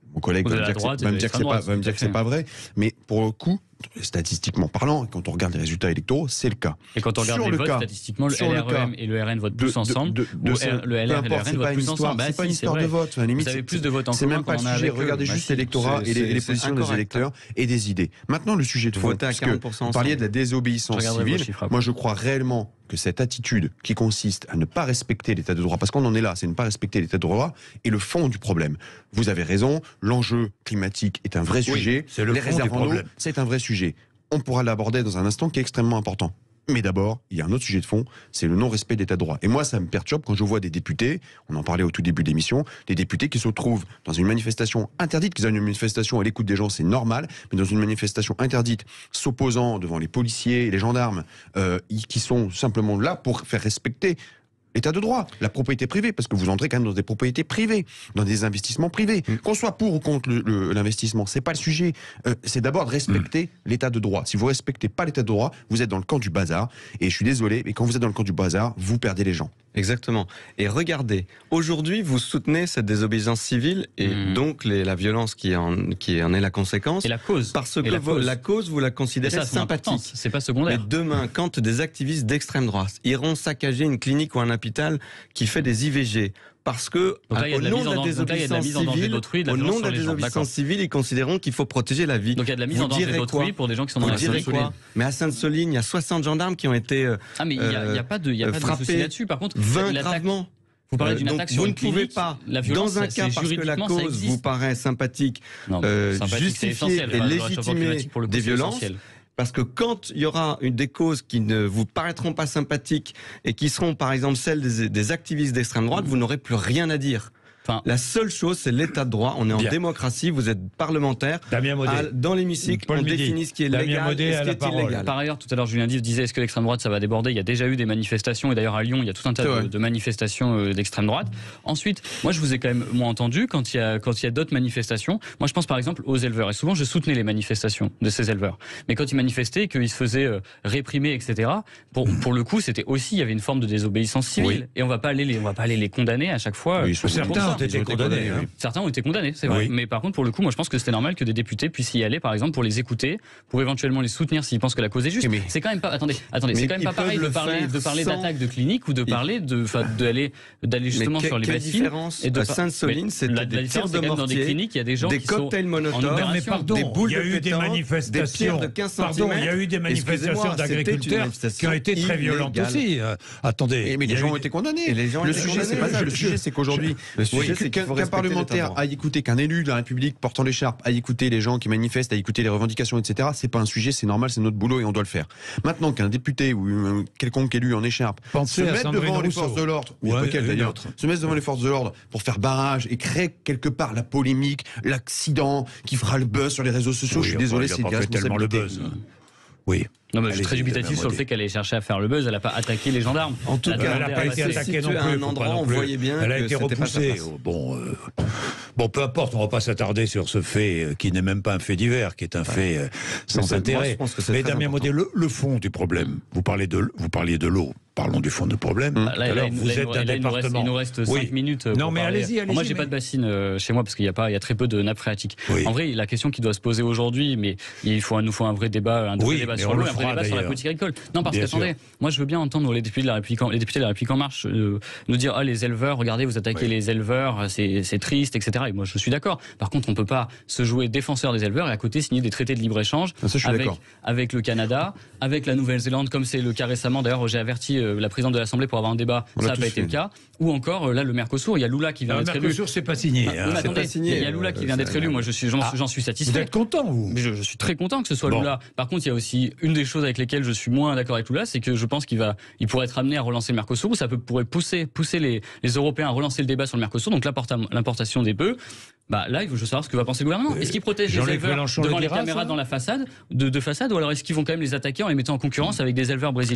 E: Mon collègue va me dire que c'est- va me dire que c'est pas, va me dire que c'est pas vrai, mais pour le coup, statistiquement parlant, quand on regarde les résultats électoraux, c'est le cas.
F: Et quand on regarde
E: Sur
F: les
E: le
F: votes,
E: cas,
F: statistiquement, le
E: sur
F: L
E: le
F: R E M
E: cas
F: et le R N votent plus
E: de-
F: ensemble,
E: de- de-
F: ou
E: de-
F: R- le L
E: peu
F: R et le
E: importe,
F: R
E: c'est
F: N
E: pas
F: votent
E: une
F: plus
E: histoire,
F: ensemble. Bah
E: c'est pas une
F: si,
E: histoire
F: vrai.
E: de vote. Enfin, à la limite,
F: Vous avez
E: c'est-
F: plus de votes en
E: c'est
F: commun
E: même pas le
F: qu'on en a
E: sujet.
F: avec eux.
E: Regardez
F: Bah
E: juste
F: si.
E: l'électorat
C: C'est-
E: et les,
C: c'est-
E: les
C: c'est
E: positions des
C: incorrect,
E: électeurs et des idées. Maintenant, le sujet de fond,
C: Voter à
E: parce que
C: quarante pour cent
E: vous parliez de
C: ensemble.
E: la désobéissance
F: Je regarderai vos
E: civile.
F: chiffres après.
E: Moi, je crois réellement que cette attitude qui consiste à ne pas respecter l'état de droit, parce qu'on en est là, c'est ne pas respecter l'état de droit, est le fond du problème. Vous avez raison, l'enjeu climatique est un vrai sujet.
B: c'est le
E: les
B: fond du
E: réserves en eau,
B: problème.
E: c'est un vrai sujet. On pourra l'aborder dans un instant qui est extrêmement important. Mais d'abord, il y a un autre sujet de fond, c'est le non-respect de l'état de droit. Et moi, ça me perturbe quand je vois des députés, on en parlait au tout début de l'émission, des députés qui se retrouvent dans une manifestation interdite, qu'ils aient une manifestation à l'écoute des gens, c'est normal, mais dans une manifestation interdite, s'opposant devant les policiers et les gendarmes, euh, qui sont simplement là pour faire respecter l'état de droit, la propriété privée, parce que vous entrez quand même dans des propriétés privées, dans des investissements privés. Mmh. Qu'on soit pour ou contre le, le, l'investissement, c'est pas le sujet. Euh, c'est d'abord de respecter mmh. l'état de droit. Si vous respectez pas l'état de droit, vous êtes dans le camp du bazar. Et je suis désolé, mais quand vous êtes dans le camp du bazar, vous perdez les gens.
C: Exactement. Et regardez, aujourd'hui, vous soutenez cette désobéissance civile et mmh. donc les, la violence qui en, qui en est la conséquence.
F: Et la cause.
C: Parce que
F: la cause.
C: la cause, vous la considérez ça, sympathique.
F: C'est pas secondaire.
C: Mais demain, quand des activistes d'extrême droite iront saccager une clinique ou un hôpital qui fait des I V G, parce que
F: donc là,
C: au nom de la
F: désobéissance civile,
C: au nom de la désobéissance civile, ils considèrent qu'il faut protéger la vie.
F: Donc il y a de la mise en danger d'autrui pour des gens qui sont dans la Sainte-Soline.
C: Mais à Sainte-Soline, il y a soixante gendarmes qui ont été euh,
F: ah mais il n'y a, a pas de, il y a pas de souci là-dessus. Par contre,
C: vingt gravement.
F: Vous parlez d'une
C: euh,
F: attaque sur
C: vous
F: une
C: ne pouvez
F: clinique,
C: pas,
F: la violence,
C: dans un cas parce que la cause vous paraît sympathique,
F: non,
C: euh,
F: sympathique
C: justifier et légitimer des violences. Parce que quand il y aura une des causes qui ne vous paraîtront pas sympathiques et qui seront par exemple celles des, des activistes d'extrême droite, vous n'aurez plus rien à dire. Enfin, la seule chose, c'est l'état de droit. On est en Bien. démocratie, vous êtes parlementaire.
B: Damien Modé.
C: À, dans l'hémicycle, on Midi. définit ce qui est
B: Damien
C: légal
B: Modé
C: et ce qui
B: est
C: est illégal.
F: Par ailleurs, tout à l'heure, Julien Dive disait est-ce que l'extrême droite, ça va déborder? Il y a déjà eu des manifestations, et d'ailleurs à Lyon, il y a tout un tas de, de manifestations d'extrême droite. Ensuite, moi, je vous ai quand même moins entendu quand il y a, quand il y a d'autres manifestations. Moi, je pense par exemple aux éleveurs. Et souvent, je soutenais les manifestations de ces éleveurs. Mais quand ils manifestaient, qu'ils se faisaient euh, réprimer, et cetera, pour, pour le coup, c'était aussi, il y avait une forme de désobéissance civile. Oui. Et on va pas aller les, on va pas aller les condamner à chaque fois.
B: Oui, euh, certains ont été condamnés.
F: Oui. Certains ont été condamnés, c'est vrai. Oui. Mais par contre, pour le coup, moi, je pense que c'était normal que des députés puissent y aller, par exemple, pour les écouter, pour éventuellement les soutenir s'ils pensent que la cause est juste. Mais c'est quand même pas. Attendez, attendez, c'est quand même pas pareil de parler, de parler sans... d'attaque de clinique ou de parler de, d'aller, d'aller justement
C: mais
F: sur les bassines.
C: Différence et de Sainte-Soline, c'est
F: la,
C: des
F: la différence
C: tirs de
F: mortier, dans des cliniques, il y a des gens
C: des
F: qui
C: cocktails
F: sont
C: Molotov,
F: en
B: mais pardon,
C: des boules
B: il y a
C: de
B: eu des
C: pétanque,
B: manifestations.
C: Des de quinze
B: pardon, il y a eu des manifestations d'agriculteurs qui ont été très violentes aussi. Attendez,
E: mais les gens ont été condamnés. Le sujet, c'est pas ça. Le sujet, c'est qu'aujourd'hui, qu'un parlementaire aille écouter, qu'un élu de la République portant l'écharpe aille écouter les gens qui manifestent, aille écouter les revendications, et cetera. C'est pas un sujet, c'est normal, c'est notre boulot et on doit le faire. Maintenant qu'un député ou un quelconque élu en écharpe se mette devant les forces de l'ordre, ou lequel d'ailleurs, se mette devant les forces de l'ordre pour faire barrage et créer quelque part la polémique, l'accident qui fera le buzz sur les réseaux sociaux. Je suis désolé, c'est
B: tellement le buzz. Oui.
F: Non, mais je suis très dubitatif sur le fait qu'elle ait cherché à faire le buzz. Elle n'a pas attaqué les gendarmes.
B: En tout cas, elle n'a pas été attaquée non plus.
C: À un endroit, on voyait bien.
B: Elle a été repoussée. Bon, euh, bon, peu importe. On ne va pas s'attarder sur ce fait qui n'est même pas un fait divers, qui est un fait euh, sans intérêt. Mais Damien Modé, le, le fond du problème. Vous parlez de, vous parliez de l'eau. Parlons du fond du problème.
F: Là, là,
B: Alors,
F: là,
B: vous
F: là,
B: êtes
F: là,
B: un
F: là,
B: département.
F: Il nous reste cinq oui. minutes.
B: Non, mais allez-y, allez-y.
F: Moi, j'ai
B: mais...
F: pas de bassine euh, chez moi parce qu'il y a pas, il y a très peu de nappes phréatiques.
B: Oui.
F: En vrai, la question qui doit se poser aujourd'hui, mais il faut, nous faut un vrai débat, un vrai
B: oui,
F: débat sur l'eau, un vrai débat sur la politique agricole. Non, parce que attendez, moi, je veux bien entendre les députés de la République, les députés de la République en marche euh, nous dire ah les éleveurs, regardez, vous attaquez oui. les éleveurs, c'est, c'est triste, et cetera. Et moi, je suis d'accord. Par contre, on peut pas se jouer défenseur des éleveurs et à côté signer des traités de libre échange
E: ah,
F: avec, avec le Canada, avec la Nouvelle-Zélande, comme c'est le cas récemment. D'ailleurs, j'ai averti euh, la présidente de l'Assemblée pour avoir un débat. Ça n'a pas été le cas. Ou encore, là, le Mercosur, il y a Lula qui vient
B: non,
F: d'être élu.
B: Le Mercosur, c'est pas signé.
F: Ah, hein.
B: C'est
F: attendez,
B: pas signé.
F: Il y a Lula qui vient d'être élu. Moi, je suis, j'en, ah, j'en suis satisfait.
B: Vous êtes content, vous?
F: Mais je, je suis très content que ce soit
B: bon.
F: Lula. Par contre, il y a aussi une des choses avec lesquelles je suis moins d'accord avec Lula, c'est que je pense qu'il va, il pourrait être amené à relancer le Mercosur, ou ça peut, pourrait pousser, pousser les, les Européens à relancer le débat sur le Mercosur, donc l'importation des bœufs. Bah là, il faut savoir ce que va penser le gouvernement. Est-ce qu'ils protègent les éleveurs devant les caméras dans la façade, de, de façade, ou alors est-ce qu'ils vont quand même les attaquer en les mettant en concurrence avec des éleveurs brésiliens?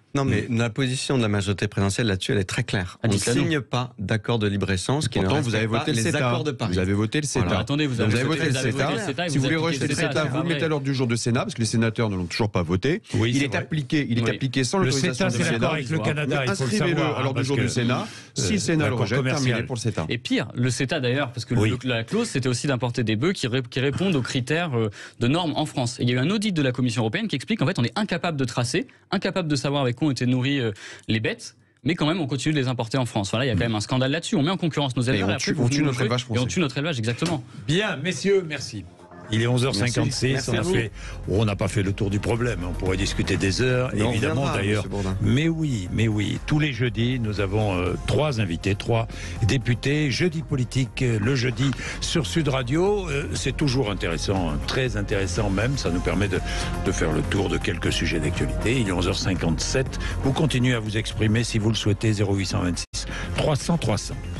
C: Non, mais mmh. la position de la majorité présidentielle là-dessus, elle est très claire. On ne signe pas d'accord de libre-échange qui
E: Pourtant,
C: ne
E: vous avez voté le CETA. Vous avez voté le CETA.
F: Alors, attendez, vous avez,
E: vous avez voté,
F: voté,
E: le
F: vous avez
E: CETA.
F: voté le CETA.
E: Si vous voulez rejeter le CETA, vous le mettez à l'ordre du jour du Sénat, parce que les sénateurs ne l'ont toujours pas voté.
B: Oui,
E: il est, est appliqué, il est oui. appliqué sans l'autorisation du
B: Sénat. Le CETA, c'est l'accord avec le Canada.
E: Inscrivez-le à l'ordre du jour du Sénat. Si le Sénat le rejette, terminé pour le CETA.
F: Et pire, le CETA d'ailleurs, parce que la clause, c'était aussi d'importer des bœufs qui répondent aux critères de normes en France. Il y a eu un audit de la Commission européenne qui explique qu'en fait, on est incapable de tracer, incapable de savoir avec quoi ont été nourris les bêtes. Mais quand même, on continue de les importer en France. Voilà, il y a quand même un scandale là-dessus. On met en concurrence nos éleveurs
E: et on tue, on tue notre élevage français.
F: Et on tue notre élevage, exactement.
B: Bien, messieurs, merci. Il est onze heures cinquante-six, merci. Merci on a fait, on n'a pas fait le tour du problème, on pourrait discuter des heures, mais évidemment d'ailleurs. Mais oui, mais oui, tous les jeudis, nous avons euh, trois invités, trois députés, jeudi politique, euh, le jeudi sur Sud Radio, euh, c'est toujours intéressant, hein, très intéressant même, ça nous permet de, de faire le tour de quelques sujets d'actualité. Il est onze heures cinquante-sept, vous continuez à vous exprimer si vous le souhaitez, zéro huit cent vingt-six trois cents trois cents.